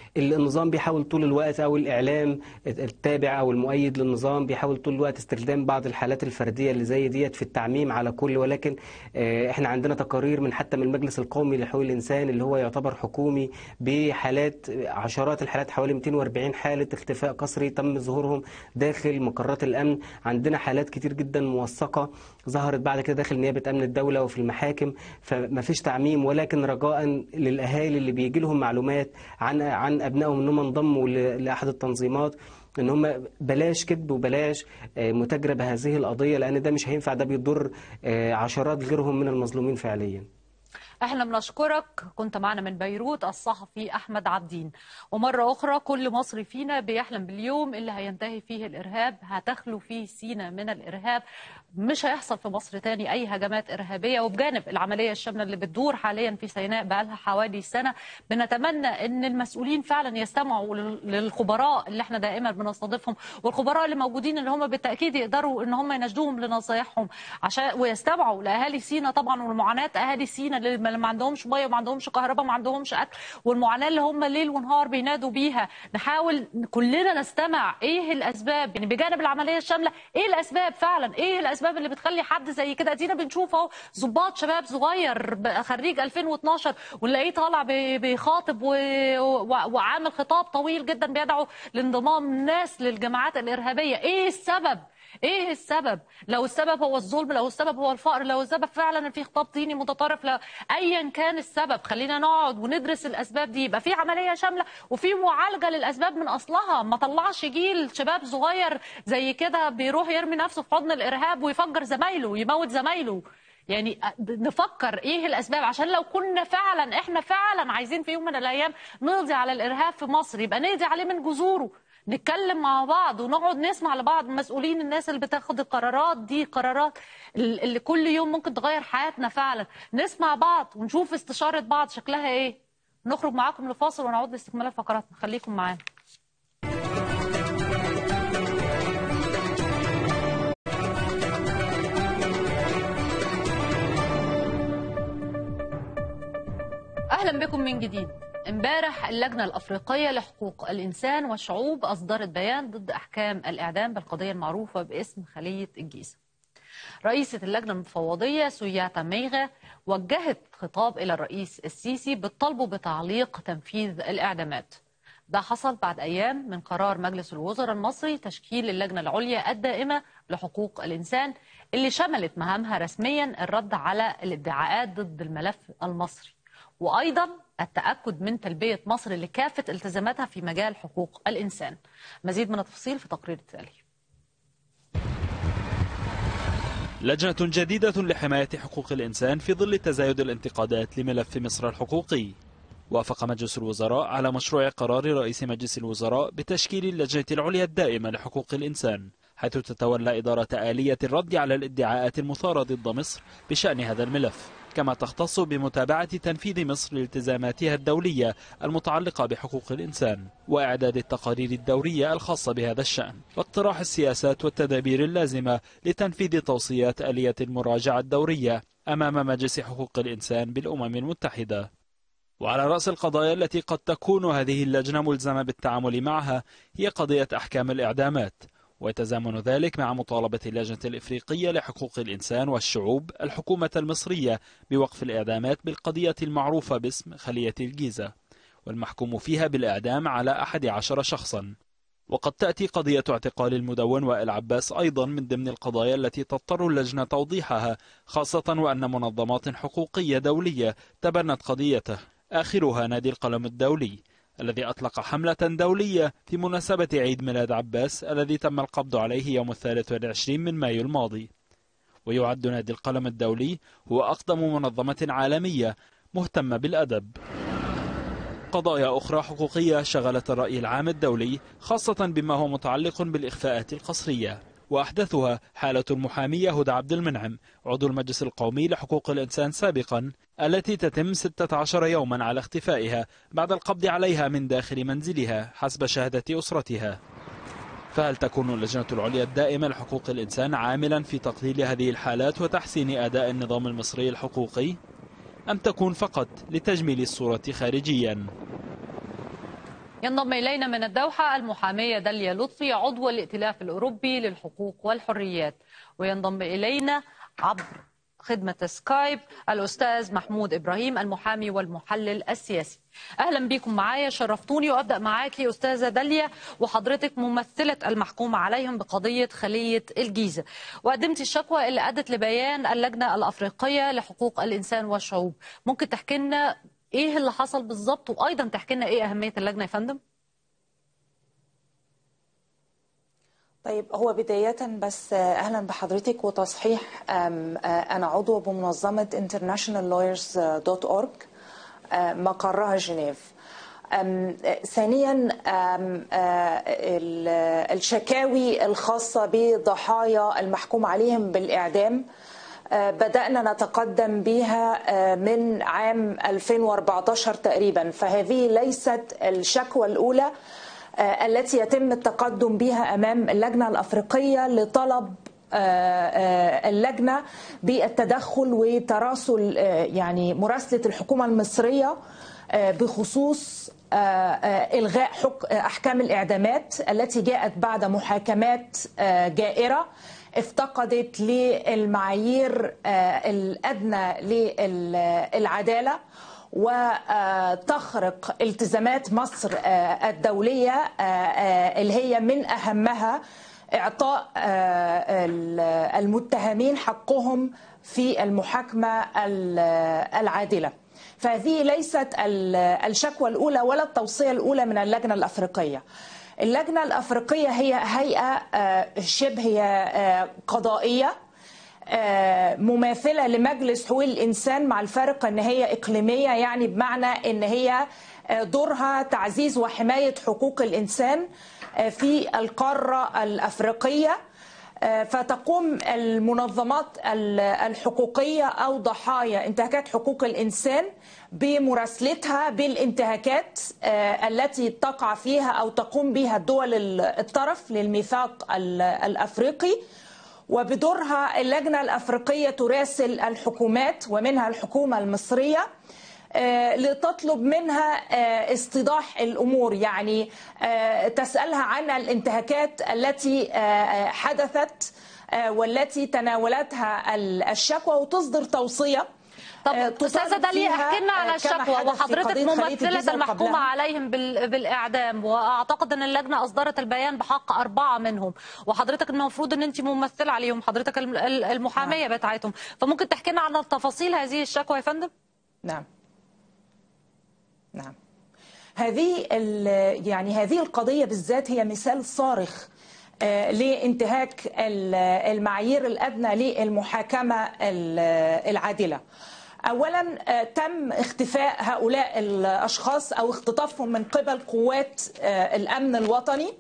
النظام بيحاول طول الوقت، أو الإعلام التابع أو المؤيد للنظام بيحاول طول الوقت استخدام بعض الحالات الفردية اللي زي ديت في التعميم على كل. ولكن احنا عندنا تقارير من حتى من المجلس القومي لحقوق الإنسان اللي هو يعتبر حكومي بحالات، عشرات الحالات، حوالي 240 حالة اختفاء قسري تم ظهورهم داخل مقرات الأمن. عندنا حالات كتير جدا موثقة ظهرت بعد كده داخل نيابة أمن الدولة وفي المحاكم. فما فيش تعميم، ولكن رجاء للأهالي اللي بيجي لهم معلومات عن أبنائهم أنهم انضموا لأحد التنظيمات، ان هم بلاش كذب وبلاش متاجرة بهذه القضية، لأن ده مش هينفع، ده بيضر عشرات غيرهم من المظلومين فعليا. احنا بنشكرك. كنت معنا من بيروت الصحفي أحمد عابدين. ومرة أخرى كل مصري فينا بيحلم باليوم اللي هينتهي فيه الإرهاب، هتخلو فيه سيناء من الإرهاب، مش هيحصل في مصر تاني أي هجمات إرهابية. وبجانب العملية الشاملة اللي بتدور حاليا في سيناء بقالها حوالي سنة، بنتمنى أن المسؤولين فعلا يستمعوا للخبراء اللي احنا دائما بنستضيفهم، والخبراء اللي موجودين اللي هم بالتأكيد يقدروا أن هم يناشدوهم لنصايحهم ويستمعوا لأهالي سيناء طبعا، والمعاناة أهالي سيناء اللي ما عندهمش ميه وما عندهمش كهرباء وما عندهمش اكل، والمعاناه اللي هم ليل ونهار بينادوا بيها. نحاول كلنا نستمع ايه الاسباب، يعني بجانب العمليه الشامله ايه الاسباب فعلا، ايه الاسباب اللي بتخلي حد زي كده. ادينا بنشوف اهو ضباط شباب صغير خريج 2012 ونلاقيه طالع بيخاطب وعامل خطاب طويل جدا بيدعو لانضمام ناس للجماعات الارهابيه. ايه السبب؟ ايه السبب؟ لو السبب هو الظلم، لو السبب هو الفقر، لو السبب فعلا في خطاب ديني متطرف، ايا كان السبب، خلينا نقعد وندرس الاسباب دي، يبقى في عمليه شامله وفي معالجه للاسباب من اصلها. ما طلعش جيل شباب صغير زي كده بيروح يرمي نفسه في حضن الارهاب ويفجر زمايله ويموت زمايله. يعني نفكر ايه الاسباب، عشان لو كنا فعلا احنا فعلا عايزين في يوم من الايام نقضي على الارهاب في مصر، يبقى نقضي عليه من جذوره. نتكلم مع بعض ونقعد نسمع لبعض، المسؤولين، الناس اللي بتاخد القرارات دي، قرارات اللي كل يوم ممكن تغير حياتنا فعلا. نسمع بعض ونشوف استشارة بعض شكلها ايه. نخرج معاكم لفاصل ونعود لاستكمال فقراتنا، خليكم معانا. أهلا بكم من جديد. امبارح اللجنة الأفريقية لحقوق الإنسان والشعوب أصدرت بيان ضد أحكام الإعدام بالقضية المعروفة باسم خلية الجيزة. رئيسة اللجنة المفوضية سوياتا ميغا وجهت خطاب إلى الرئيس السيسي بالطلب بتعليق تنفيذ الإعدامات. ده حصل بعد أيام من قرار مجلس الوزراء المصري تشكيل اللجنة العليا الدائمة لحقوق الإنسان، اللي شملت مهامها رسميا الرد على الادعاءات ضد الملف المصري، وأيضا التأكد من تلبية مصر لكافة التزاماتها في مجال حقوق الإنسان. مزيد من التفصيل في تقرير التالي. لجنة جديدة لحماية حقوق الإنسان في ظل تزايد الانتقادات لملف مصر الحقوقي. وافق مجلس الوزراء على مشروع قرار رئيس مجلس الوزراء بتشكيل اللجنة العليا الدائمة لحقوق الإنسان، حيث تتولى إدارة آلية الرد على الادعاءات المثارة ضد مصر بشأن هذا الملف، كما تختص بمتابعة تنفيذ مصر لالتزاماتها الدولية المتعلقة بحقوق الإنسان، وإعداد التقارير الدورية الخاصة بهذا الشأن، واقتراح السياسات والتدابير اللازمة لتنفيذ توصيات آلية المراجعة الدورية أمام مجلس حقوق الإنسان بالأمم المتحدة. وعلى رأس القضايا التي قد تكون هذه اللجنة ملزمة بالتعامل معها هي قضية أحكام الإعدامات، ويتزامن ذلك مع مطالبة اللجنة الإفريقية لحقوق الإنسان والشعوب الحكومة المصرية بوقف الإعدامات بالقضية المعروفة باسم خلية الجيزة، والمحكوم فيها بالإعدام على 11 شخصا. وقد تأتي قضية اعتقال المدون وائل عباس أيضا من ضمن القضايا التي تضطر اللجنة توضيحها، خاصة وأن منظمات حقوقية دولية تبنت قضيته، آخرها نادي القلم الدولي الذي أطلق حملة دولية في مناسبة عيد ميلاد عباس الذي تم القبض عليه يوم 23 من مايو الماضي. ويعد نادي القلم الدولي هو أقدم منظمة عالمية مهتمة بالأدب. قضايا أخرى حقوقية شغلت الرأي العام الدولي، خاصة بما هو متعلق بالإخفاءات القسرية، وأحدثها حالة المحامية هدى عبد المنعم عضو المجلس القومي لحقوق الإنسان سابقا، التي تتم 16 يوما على اختفائها بعد القبض عليها من داخل منزلها حسب شهادة أسرتها. فهل تكون اللجنة العليا الدائمة لحقوق الإنسان عاملا في تقليل هذه الحالات وتحسين أداء النظام المصري الحقوقي، أم تكون فقط لتجميل الصورة خارجيا؟ ينضم إلينا من الدوحة المحامية داليا لطفي عضو الائتلاف الأوروبي للحقوق والحريات، وينضم إلينا عبر خدمة سكايب الأستاذ محمود إبراهيم المحامي والمحلل السياسي. أهلا بكم معايا، شرفتوني. وأبدأ معاكي أستاذة داليا، وحضرتك ممثلة المحكوم عليهم بقضية خلية الجيزة، وقدمت الشكوى اللي أدت لبيان اللجنة الأفريقية لحقوق الإنسان والشعوب. ممكن تحكي لنا إيه اللي حصل بالظبط، وأيضا تحكي لنا إيه أهمية اللجنة يا فندم؟ طيب، هو بداية بس أهلا بحضرتك وتصحيح، أنا عضو بمنظمة internationallawyers.org مقرها جنيف. ثانيا، الشكاوي الخاصة بضحايا المحكوم عليهم بالإعدام بدأنا نتقدم بها من عام 2014 تقريبا، فهذه ليست الشكوى الأولى التي يتم التقدم بها أمام اللجنة الأفريقية لطلب اللجنة بالتدخل وتراسل يعني مراسلة الحكومة المصرية بخصوص إلغاء أحكام الإعدامات التي جاءت بعد محاكمات جائرة افتقدت للمعايير الأدنى للعدالة وتخرق التزامات مصر الدولية اللي هي من أهمها إعطاء المتهمين حقهم في المحاكمة العادلة. فهذه ليست الشكوى الأولى ولا التوصية الأولى من اللجنة الأفريقية. اللجنة الأفريقية هي هيئة شبه قضائية مماثلة لمجلس حقوق الإنسان، مع الفارق أن هي إقليمية، يعني بمعنى أن هي دورها تعزيز وحماية حقوق الإنسان في القارة الأفريقية. فتقوم المنظمات الحقوقية أو ضحايا انتهاكات حقوق الإنسان بمراسلتها بالانتهاكات التي تقع فيها أو تقوم بها الدول الطرف للميثاق الأفريقي، وبدورها اللجنة الأفريقية تراسل الحكومات ومنها الحكومة المصرية لتطلب منها استيضاح الأمور، يعني تسألها عن الانتهاكات التي حدثت والتي تناولتها الشكوى وتصدر توصية. طب أستاذة داليا، احكي لنا على الشكوى، وحضرتك ممثلة المحكومة عليهم بالإعدام، وأعتقد أن اللجنة أصدرت البيان بحق 4 منهم، وحضرتك المفروض أن أنت ممثلة عليهم، حضرتك المحامية بتاعتهم، فممكن تحكي لنا عن تفاصيل هذه الشكوى يا فندم؟ نعم. هذه القضية بالذات هي مثال صارخ لانتهاك المعايير الأدنى للمحاكمة العادلة. أولا، تم اختفاء هؤلاء الأشخاص أو اختطافهم من قبل قوات الأمن الوطني،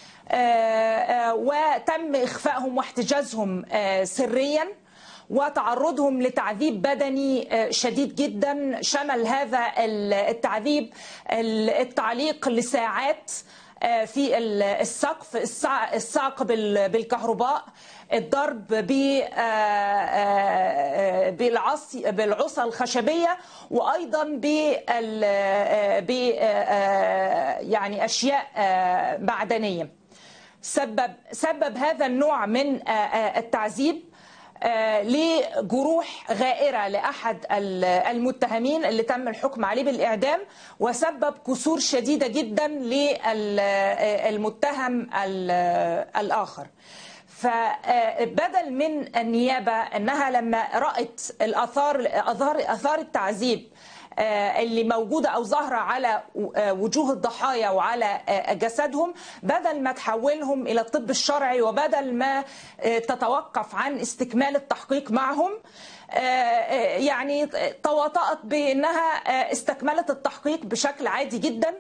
وتم إخفائهم واحتجازهم سريا وتعرضهم لتعذيب بدني شديد جدا. شمل هذا التعذيب التعليق لساعات في السقف، الصعق بالكهرباء، الضرب بالعصا الخشبية، وأيضا يعني أشياء معدنية. سبب هذا النوع من التعذيب لجروح غائرة لأحد المتهمين اللي تم الحكم عليه بالإعدام، وسبب كسور شديدة جدا للمتهم الآخر. فبدل من النيابة أنها لما رأت آثار التعذيب اللي موجودة أو ظاهرة على وجوه الضحايا وعلى جسدهم، بدل ما تحولهم إلى الطب الشرعي وبدل ما تتوقف عن استكمال التحقيق معهم، يعني تواطأت بأنها استكملت التحقيق بشكل عادي جدا،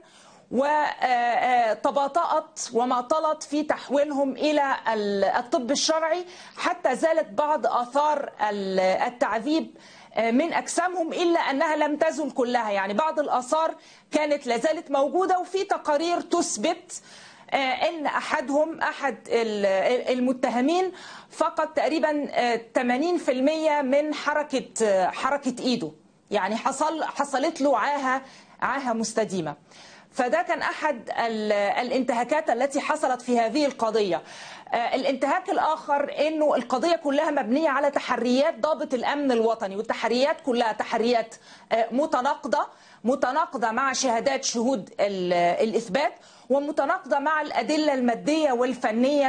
وتباطأت وماطلت في تحويلهم إلى الطب الشرعي، حتى زالت بعض آثار التعذيب من أجسامهم، إلا أنها لم تزل كلها. يعني بعض الآثار كانت لازالت موجودة، وفي تقارير تثبت أن أحد المتهمين فقد تقريبا 80% من حركة إيده، يعني حصلت له عاهة مستديمة. فده كان أحد الانتهاكات التي حصلت في هذه القضية. الانتهاك الآخر أنه القضية كلها مبنية على تحريات ضابط الأمن الوطني، والتحريات كلها تحريات متناقضة مع شهادات شهود الإثبات، ومتناقضة مع الأدلة المادية والفنية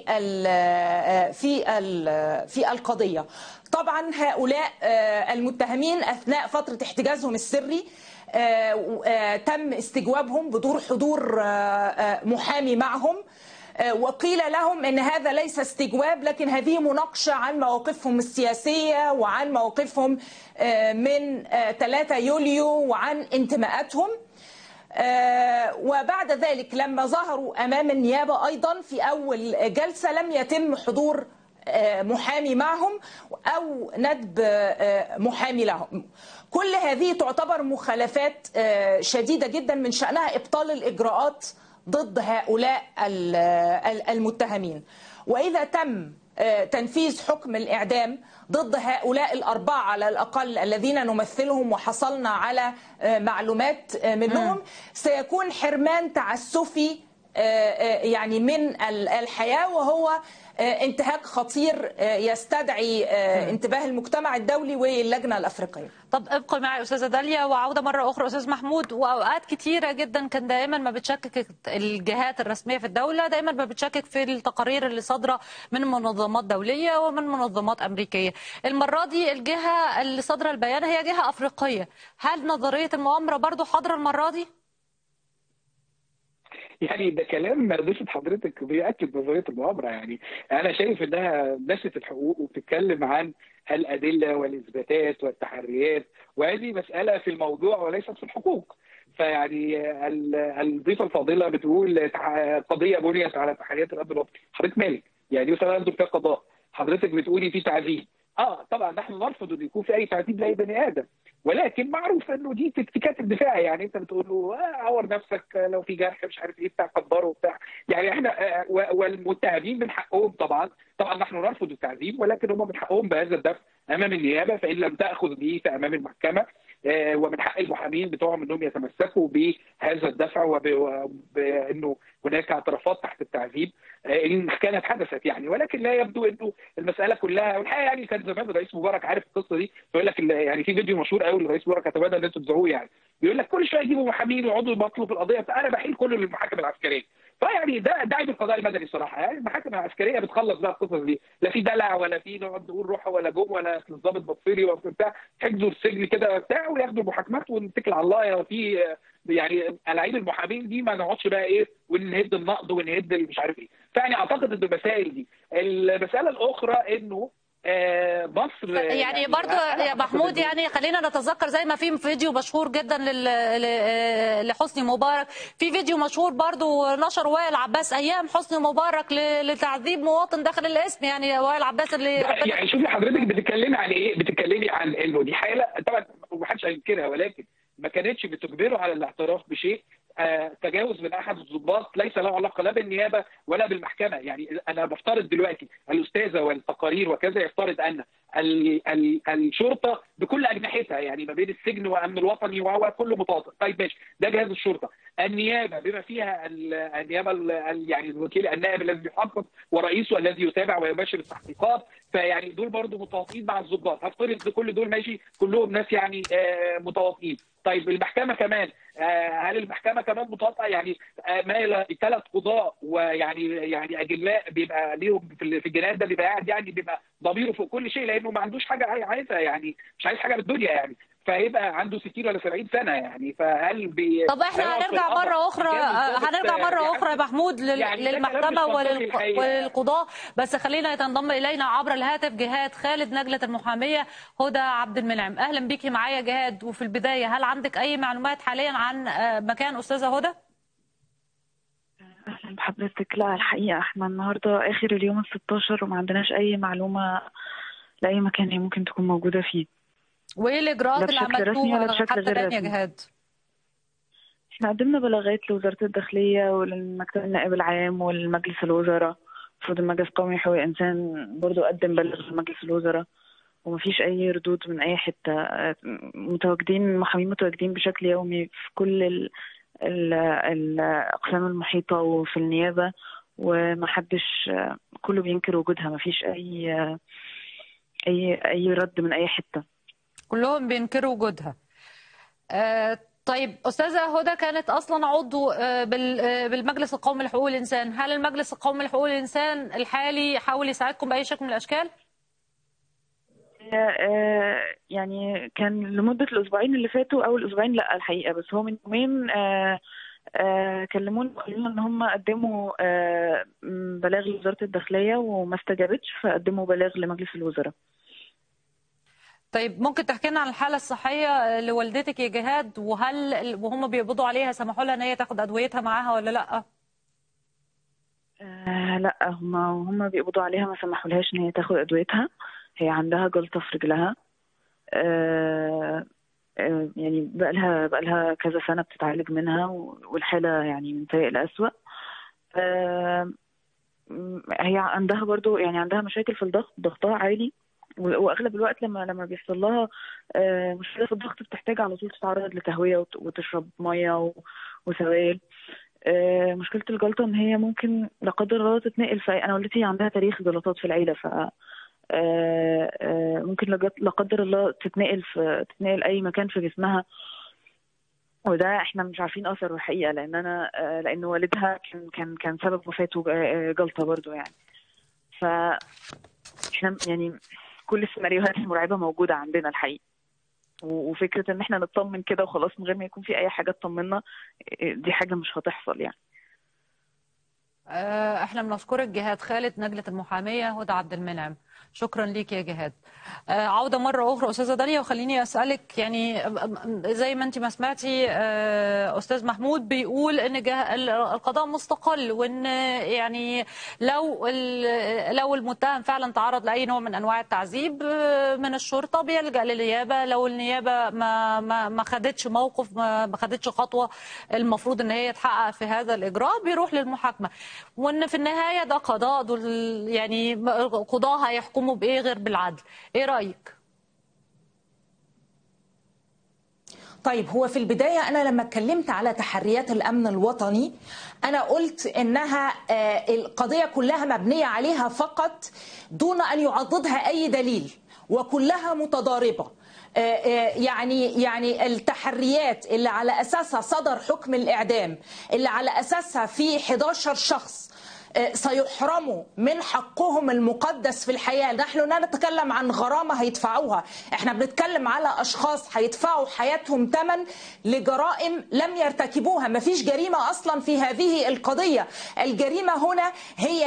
في القضية. طبعا هؤلاء المتهمين أثناء فترة احتجازهم السري تم استجوابهم بدون حضور محامي معهم، وقيل لهم ان هذا ليس استجواب لكن هذه مناقشة عن مواقفهم السياسية وعن مواقفهم من 3 يوليو وعن انتماءاتهم. وبعد ذلك لما ظهروا أمام النيابة أيضا في أول جلسة لم يتم حضور محامي معهم أو ندب محامي لهم. كل هذه تعتبر مخالفات شديدة جدا من شأنها إبطال الإجراءات ضد هؤلاء المتهمين. وإذا تم تنفيذ حكم الإعدام ضد هؤلاء الأربعة على الأقل الذين نمثلهم وحصلنا على معلومات منهم، سيكون حرمان تعسفي يعني من الحياة، وهو انتهاك خطير يستدعي انتباه المجتمع الدولي واللجنة الأفريقية. طب ابقي معي أستاذة داليا، وعودة مرة أخرى أستاذ محمود. وأوقات كتيرة جدا كان دائما ما بتشكك الجهات الرسمية في الدولة، دائما ما بتشكك في التقارير اللي صادرة من منظمات دولية ومن منظمات أمريكية. المرة دي الجهة اللي صادرة البيان هي جهة أفريقية. هل نظرية المؤامرة برضو حاضرة المرة دي؟ يعني ده كلام ضيفة حضرتك بيأكد نظرية المؤامرة. يعني أنا شايف إنها نسيت الحقوق وبتتكلم عن الأدلة والإثباتات والتحريات، وهذه مسألة في الموضوع وليست في الحقوق. فيعني الضيفة الفاضلة بتقول قضية بنيت على تحريات الأمن الوطني. حضرتك مالك؟ يعني دي مثلا أنتم في قضاء، حضرتك بتقولي في تعذيب. طبعا نحن نرفض ان يكون في اي تعذيب لاي بني ادم، ولكن معروف انه دي تكتيكات الدفاع. يعني انت بتقول له عور نفسك لو في جرح مش عارف ايه بتاع قدره وبتاع. يعني احنا والمتهمين من حقهم طبعا نحن نرفض التعذيب، ولكن هم من حقهم بهذا الدفع امام النيابه، فان لم تاخذ به فامام المحكمه. ومن حق المحامين بتوعهم انهم يتمسكوا بهذا الدفع وبانه هناك اعترافات تحت التعذيب ان كانت حدثت يعني. ولكن لا يبدو انه المساله كلها، والحقيقه يعني كان زمان الرئيس مبارك عارف القصه دي، بيقول لك يعني في فيديو مشهور قوي للرئيس مبارك اتمنى ان انتم تذوقوه، يعني بيقول لك كل شويه يجيبوا محامين ويقعدوا يبطلوا في القضيه انا بحيل كله للمحاكم العسكريه. فيعني ده عيب القضاء المدني صراحه. يعني المحاكم العسكريه بتخلص بقى القصص دي، لا في دلع ولا في نقعد نقول روحوا ولا جم ولا الضابط بطفيلي ولا بتاع، حجزوا السجن كده بتاع وياخدوا المحاكمات ونتكل على الله. يا في يعني الاعيب المحامين دي ما نقعدش بقى ايه ونهد النقد ونهد مش عارف ايه. فيعني اعتقد ان المسائل دي. المساله الاخرى انه مصر يعني برضو يا محمود، يعني خلينا نتذكر زي ما في فيديو مشهور جدا لحسني مبارك، في فيديو مشهور برضو نشر وائل عباس ايام حسني مبارك لتعذيب مواطن داخل القسم. يعني وائل عباس اللي يعني شوفي حضرتك بتتكلمي عن ايه؟ بتتكلمي عن انه دي حاله طبعا ومحدش هينكرها، ولكن ما كانتش بتجبره على الاعتراف بشيء تجاوز من احد الضباط ليس له علاقه لا بالنيابه ولا بالمحكمه. يعني انا بفترض دلوقتي الاستاذه والتقارير وكذا يفترض ان الشرطه بكل اجنحتها، يعني ما بين السجن وامن الوطني وكله متواطئ. طيب ماشي، ده جهاز الشرطه. النيابه بما فيها النيابه يعني الوكيل النائب الذي يحقق ورئيسه الذي يتابع ويباشر التحقيقات، فيعني دول برضه متواطئين مع الضباط. هفترض كل دول ماشي كلهم ناس يعني متواطئين. طيب المحكمه كمان، هل المحكمه كمان متواطئه؟ يعني ما الى 3 قضاء ويعني اجلاء بيبقى ليهم في الجنايات ده بيبقى قاعد يعني بيبقى ضميره فوق كل شيء، لانه ما عندوش حاجه عايزها، يعني مش عايز حاجه بالدنيا يعني، فيبقى عنده 60 ولا 70 سنه يعني. فهل طب احنا هنرجع مره اخرى يا محمود للمحكمه وللقضاء، بس خلينا تنضم الينا عبر الهاتف جهاد خالد نجلة المحاميه هدى عبد المنعم. اهلا بيكي معايا جهاد. وفي البدايه هل عندك اي معلومات حاليا عن مكان استاذه هدى؟ اهلا بحضرتك. لا الحقيقه احنا النهارده اخر اليوم ال16 وما عندناش اي معلومه لاي مكان هي ممكن تكون موجوده فيه. وايه الاجراءات اللي عملتوها حتى الان يا جهاد؟ احنا قدمنا بلاغات لوزاره الداخليه وللمكتب النائب العام والمجلس الوزراء. المفروض المجلس القومي لحقوق الانسان برضو قدم بلاغ لمجلس الوزراء ومفيش اي ردود من اي حته. محامين متواجدين بشكل يومي في كل الأقسام المحيطة وفي النيابة، ومحدش، كله بينكر وجودها، مفيش أي رد من أي حتة. كلهم بينكروا وجودها. طيب أستاذة هدى، كانت أصلا عضو بالمجلس القومي لحقوق الإنسان، هل المجلس القومي لحقوق الإنسان الحالي حاول يساعدكم بأي شكل من الأشكال؟ يعني كان لمدة الأسبوعين اللي فاتوا أو الأسبوعين، لا الحقيقة، بس هو من يومين كلموني وقالوا لنا إن هم قدموا بلاغ لوزارة الداخلية وما استجابتش، فقدموا بلاغ لمجلس الوزراء. طيب ممكن تحكي لنا عن الحالة الصحية لوالدتك يا جهاد، وهل وهم بيقبضوا عليها سمحوا لها ان هي تاخد ادويتها معاها ولا لا؟ لا، هم بيقبضوا عليها، ما سمحوا لهاش ان هي تاخد ادويتها. هي عندها جلطة في رجلها، يعني بقى لها كذا سنة بتتعالج منها، والحالة يعني من سيء لأسوأ. هي عندها برضو يعني عندها مشاكل في الضغط، ضغطها عالي، واغلب الوقت لما بيحصل لها مشكله في الضغط بتحتاج على طول تتعرض لتهويه وتشرب ميه وسوائل. مشكله الجلطه ان هي ممكن لا قدر الله تتنقل. انا والدتي عندها تاريخ جلطات في العيله، ف ممكن لا قدر الله تتنقل اي مكان في جسمها، وده احنا مش عارفين اثره الحقيقه، لان والدها كان سبب وفاته جلطه برضو يعني. ف احنا يعني كل السيناريوهات المرعبه موجوده عندنا الحقيقه، وفكره ان احنا نطمن كده وخلاص من غير ما يكون في اي حاجه تطمنا، دي حاجه مش هتحصل يعني. احنا بنشكرك جهاد خالد، نجلة المحامية هدى عبد المنعم. شكرا ليك يا جهاد. عودة مرة أخرى أستاذة داليا، وخليني أسألك يعني زي ما أنت ما سمعتي أستاذ محمود بيقول إن القضاء مستقل، وإن يعني لو المتهم فعلا تعرض لأي نوع من أنواع التعذيب من الشرطة بيلجأ للنيابة، لو النيابة ما خدتش موقف، ما خدتش خطوة المفروض إن هي تحقق في هذا الإجراء، بيروح للمحاكمة، وإن في النهاية ده قضاء، دول يعني قضاة هيحكموا بإيه غير بالعدل. إيه رأيك؟ طيب، هو في البداية أنا لما اتكلمت على تحريات الأمن الوطني أنا قلت إنها القضية كلها مبنية عليها فقط دون أن يعضدها أي دليل، وكلها متضاربة. يعني التحريات اللي على أساسها صدر حكم الإعدام، اللي على أساسها في 11 شخص سيحرموا من حقهم المقدس في الحياة. نحن لا نتكلم عن غرامة هيدفعوها، احنا بنتكلم على أشخاص هيدفعوا حياتهم ثمن لجرائم لم يرتكبوها. ما فيش جريمة أصلا في هذه القضية. الجريمة هنا هي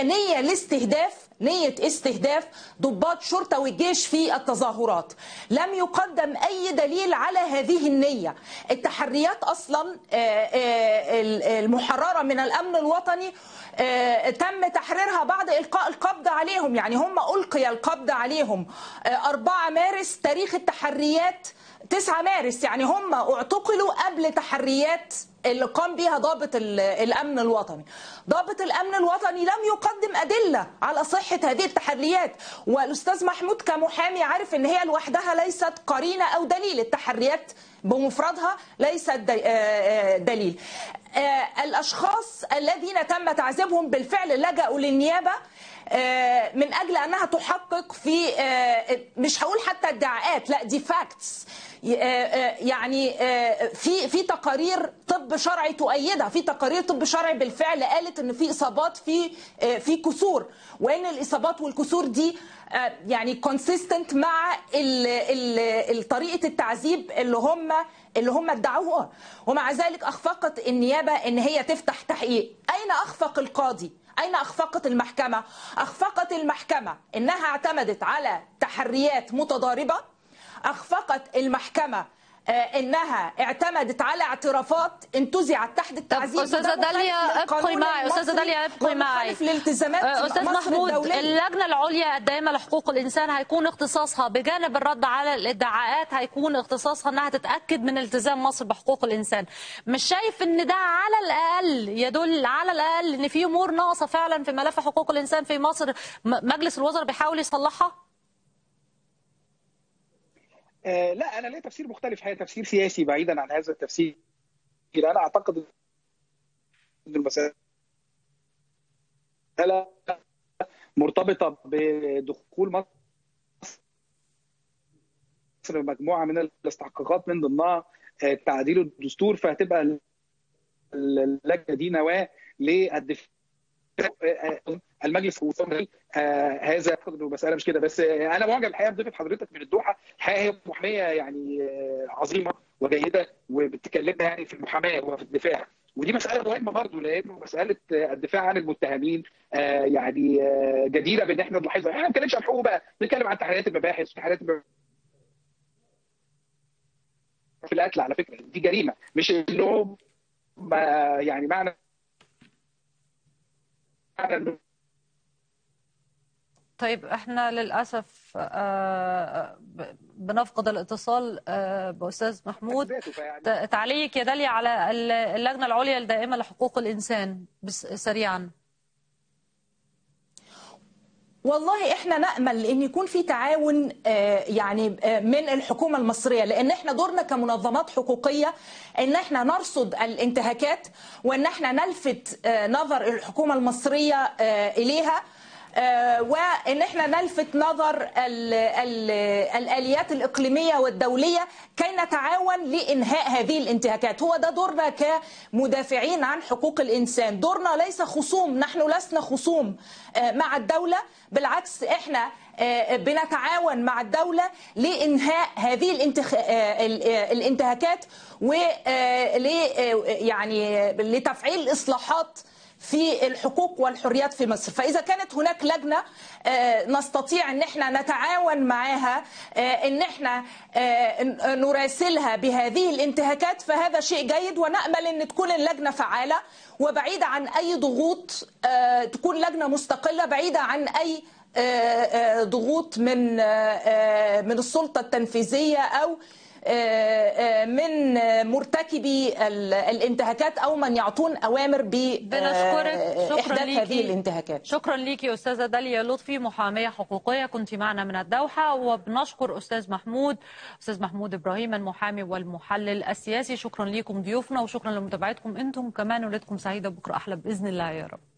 نية استهداف ضباط شرطة والجيش في التظاهرات. لم يقدم أي دليل على هذه النية. التحريات أصلا المحررة من الأمن الوطني تم تحريرها بعد إلقاء القبض عليهم، يعني هم ألقي القبض عليهم 4 مارس، تاريخ التحريات 9 مارس، يعني هم اعتقلوا قبل تحريات اللي قام بها ضابط الأمن الوطني. ضابط الأمن الوطني لم يقدم أدلة على صحة هذه التحريات، والأستاذ محمود كمحامي عارف أن هي لوحدها ليست قرينة أو دليل. التحريات بمفردها ليست دليل. الأشخاص الذين تم تعذيبهم بالفعل لجأوا للنيابة من أجل أنها تحقق في، مش هقول حتى ادعاءات، لا دي فاكتس، يعني في تقارير طب شرعي تؤيدها. في تقارير طب شرعي بالفعل قالت ان في اصابات، في كسور، وان الاصابات والكسور دي يعني كونسيستنت مع طريقه التعذيب اللي هم ادعوها. ومع ذلك اخفقت النيابه ان هي تفتح تحقيق. اين اخفق القاضي؟ أين أخفقت المحكمة؟ أخفقت المحكمة إنها اعتمدت على تحريات متضاربة. أخفقت المحكمة إنها اعتمدت على اعترافات انتزعت تحت التعذيب. أستاذة داليا ابقي معي، أستاذة داليا ابقي معي. أستاذ محمود، اللجنة العليا الدائمة لحقوق الإنسان هيكون اختصاصها بجانب الرد على الادعاءات، هيكون اختصاصها إنها تتأكد من التزام مصر بحقوق الإنسان. مش شايف إن ده على الأقل يدل على الأقل إن في أمور ناقصة فعلا في ملف حقوق الإنسان في مصر مجلس الوزراء بيحاول يصلحها؟ لا، انا ليا تفسير مختلف، هي تفسير سياسي بعيدا عن هذا التفسير. انا اعتقد المسألة مرتبطة بدخول مصر مجموعة من الاستحقاقات من ضمنها تعديل الدستور، فهتبقى اللجنة دي نواة للدفاع المجلس الوطني. هذا المسألة مش كده بس. أنا معجب الحقيقة بضيفة حضرتك من الدوحة، الحقيقة هي محامية يعني عظيمة وجيدة، وبتكلمنا يعني في المحاماة وفي الدفاع، ودي مسألة مهمة برضه، لأنه مسألة الدفاع عن المتهمين يعني جديرة بأن احنا نلاحظها. احنا ما بنتكلمش عن حقوق بقى، بنتكلم عن تحريات المباحث في القتل. على فكرة دي جريمة، مش انه يعني معنى طيب احنا للأسف بنفقد الاتصال بأستاذ محمود. تعليق يا داليا على اللجنة العليا الدائمة لحقوق الإنسان بس سريعا. والله احنا نأمل ان يكون في تعاون يعني من الحكومة المصرية، لان احنا دورنا كمنظمات حقوقية ان احنا نرصد الانتهاكات، وان احنا نلفت نظر الحكومة المصرية اليها، وان احنا نلفت نظر الآليات الإقليمية والدولية كي نتعاون لإنهاء هذه الانتهاكات. هو ده دورنا كمدافعين عن حقوق الإنسان. دورنا ليس خصوم، نحن لسنا خصوم مع الدولة، بالعكس احنا بنتعاون مع الدولة لإنهاء هذه الانتهاكات يعني لتفعيل الإصلاحات في الحقوق والحريات في مصر. فإذا كانت هناك لجنة نستطيع أن احنا نتعاون معها أن احنا نراسلها بهذه الانتهاكات، فهذا شيء جيد، ونأمل أن تكون اللجنة فعالة وبعيدة عن أي ضغوط، تكون لجنة مستقلة بعيدة عن أي ضغوط من السلطة التنفيذية أو من مرتكبي الانتهاكات أو من يعطون أوامر بإحداث هذه الانتهاكات. شكرا ليكي أستاذة داليا لطفي، محامية حقوقية، كنت معنا من الدوحة. وبنشكر أستاذ محمود إبراهيم المحامي والمحلل السياسي. شكرا لكم ضيوفنا، وشكرا لمتابعتكم. أنتم كمان وليلتكم سعيدة، بكرة أحلى بإذن الله يا رب.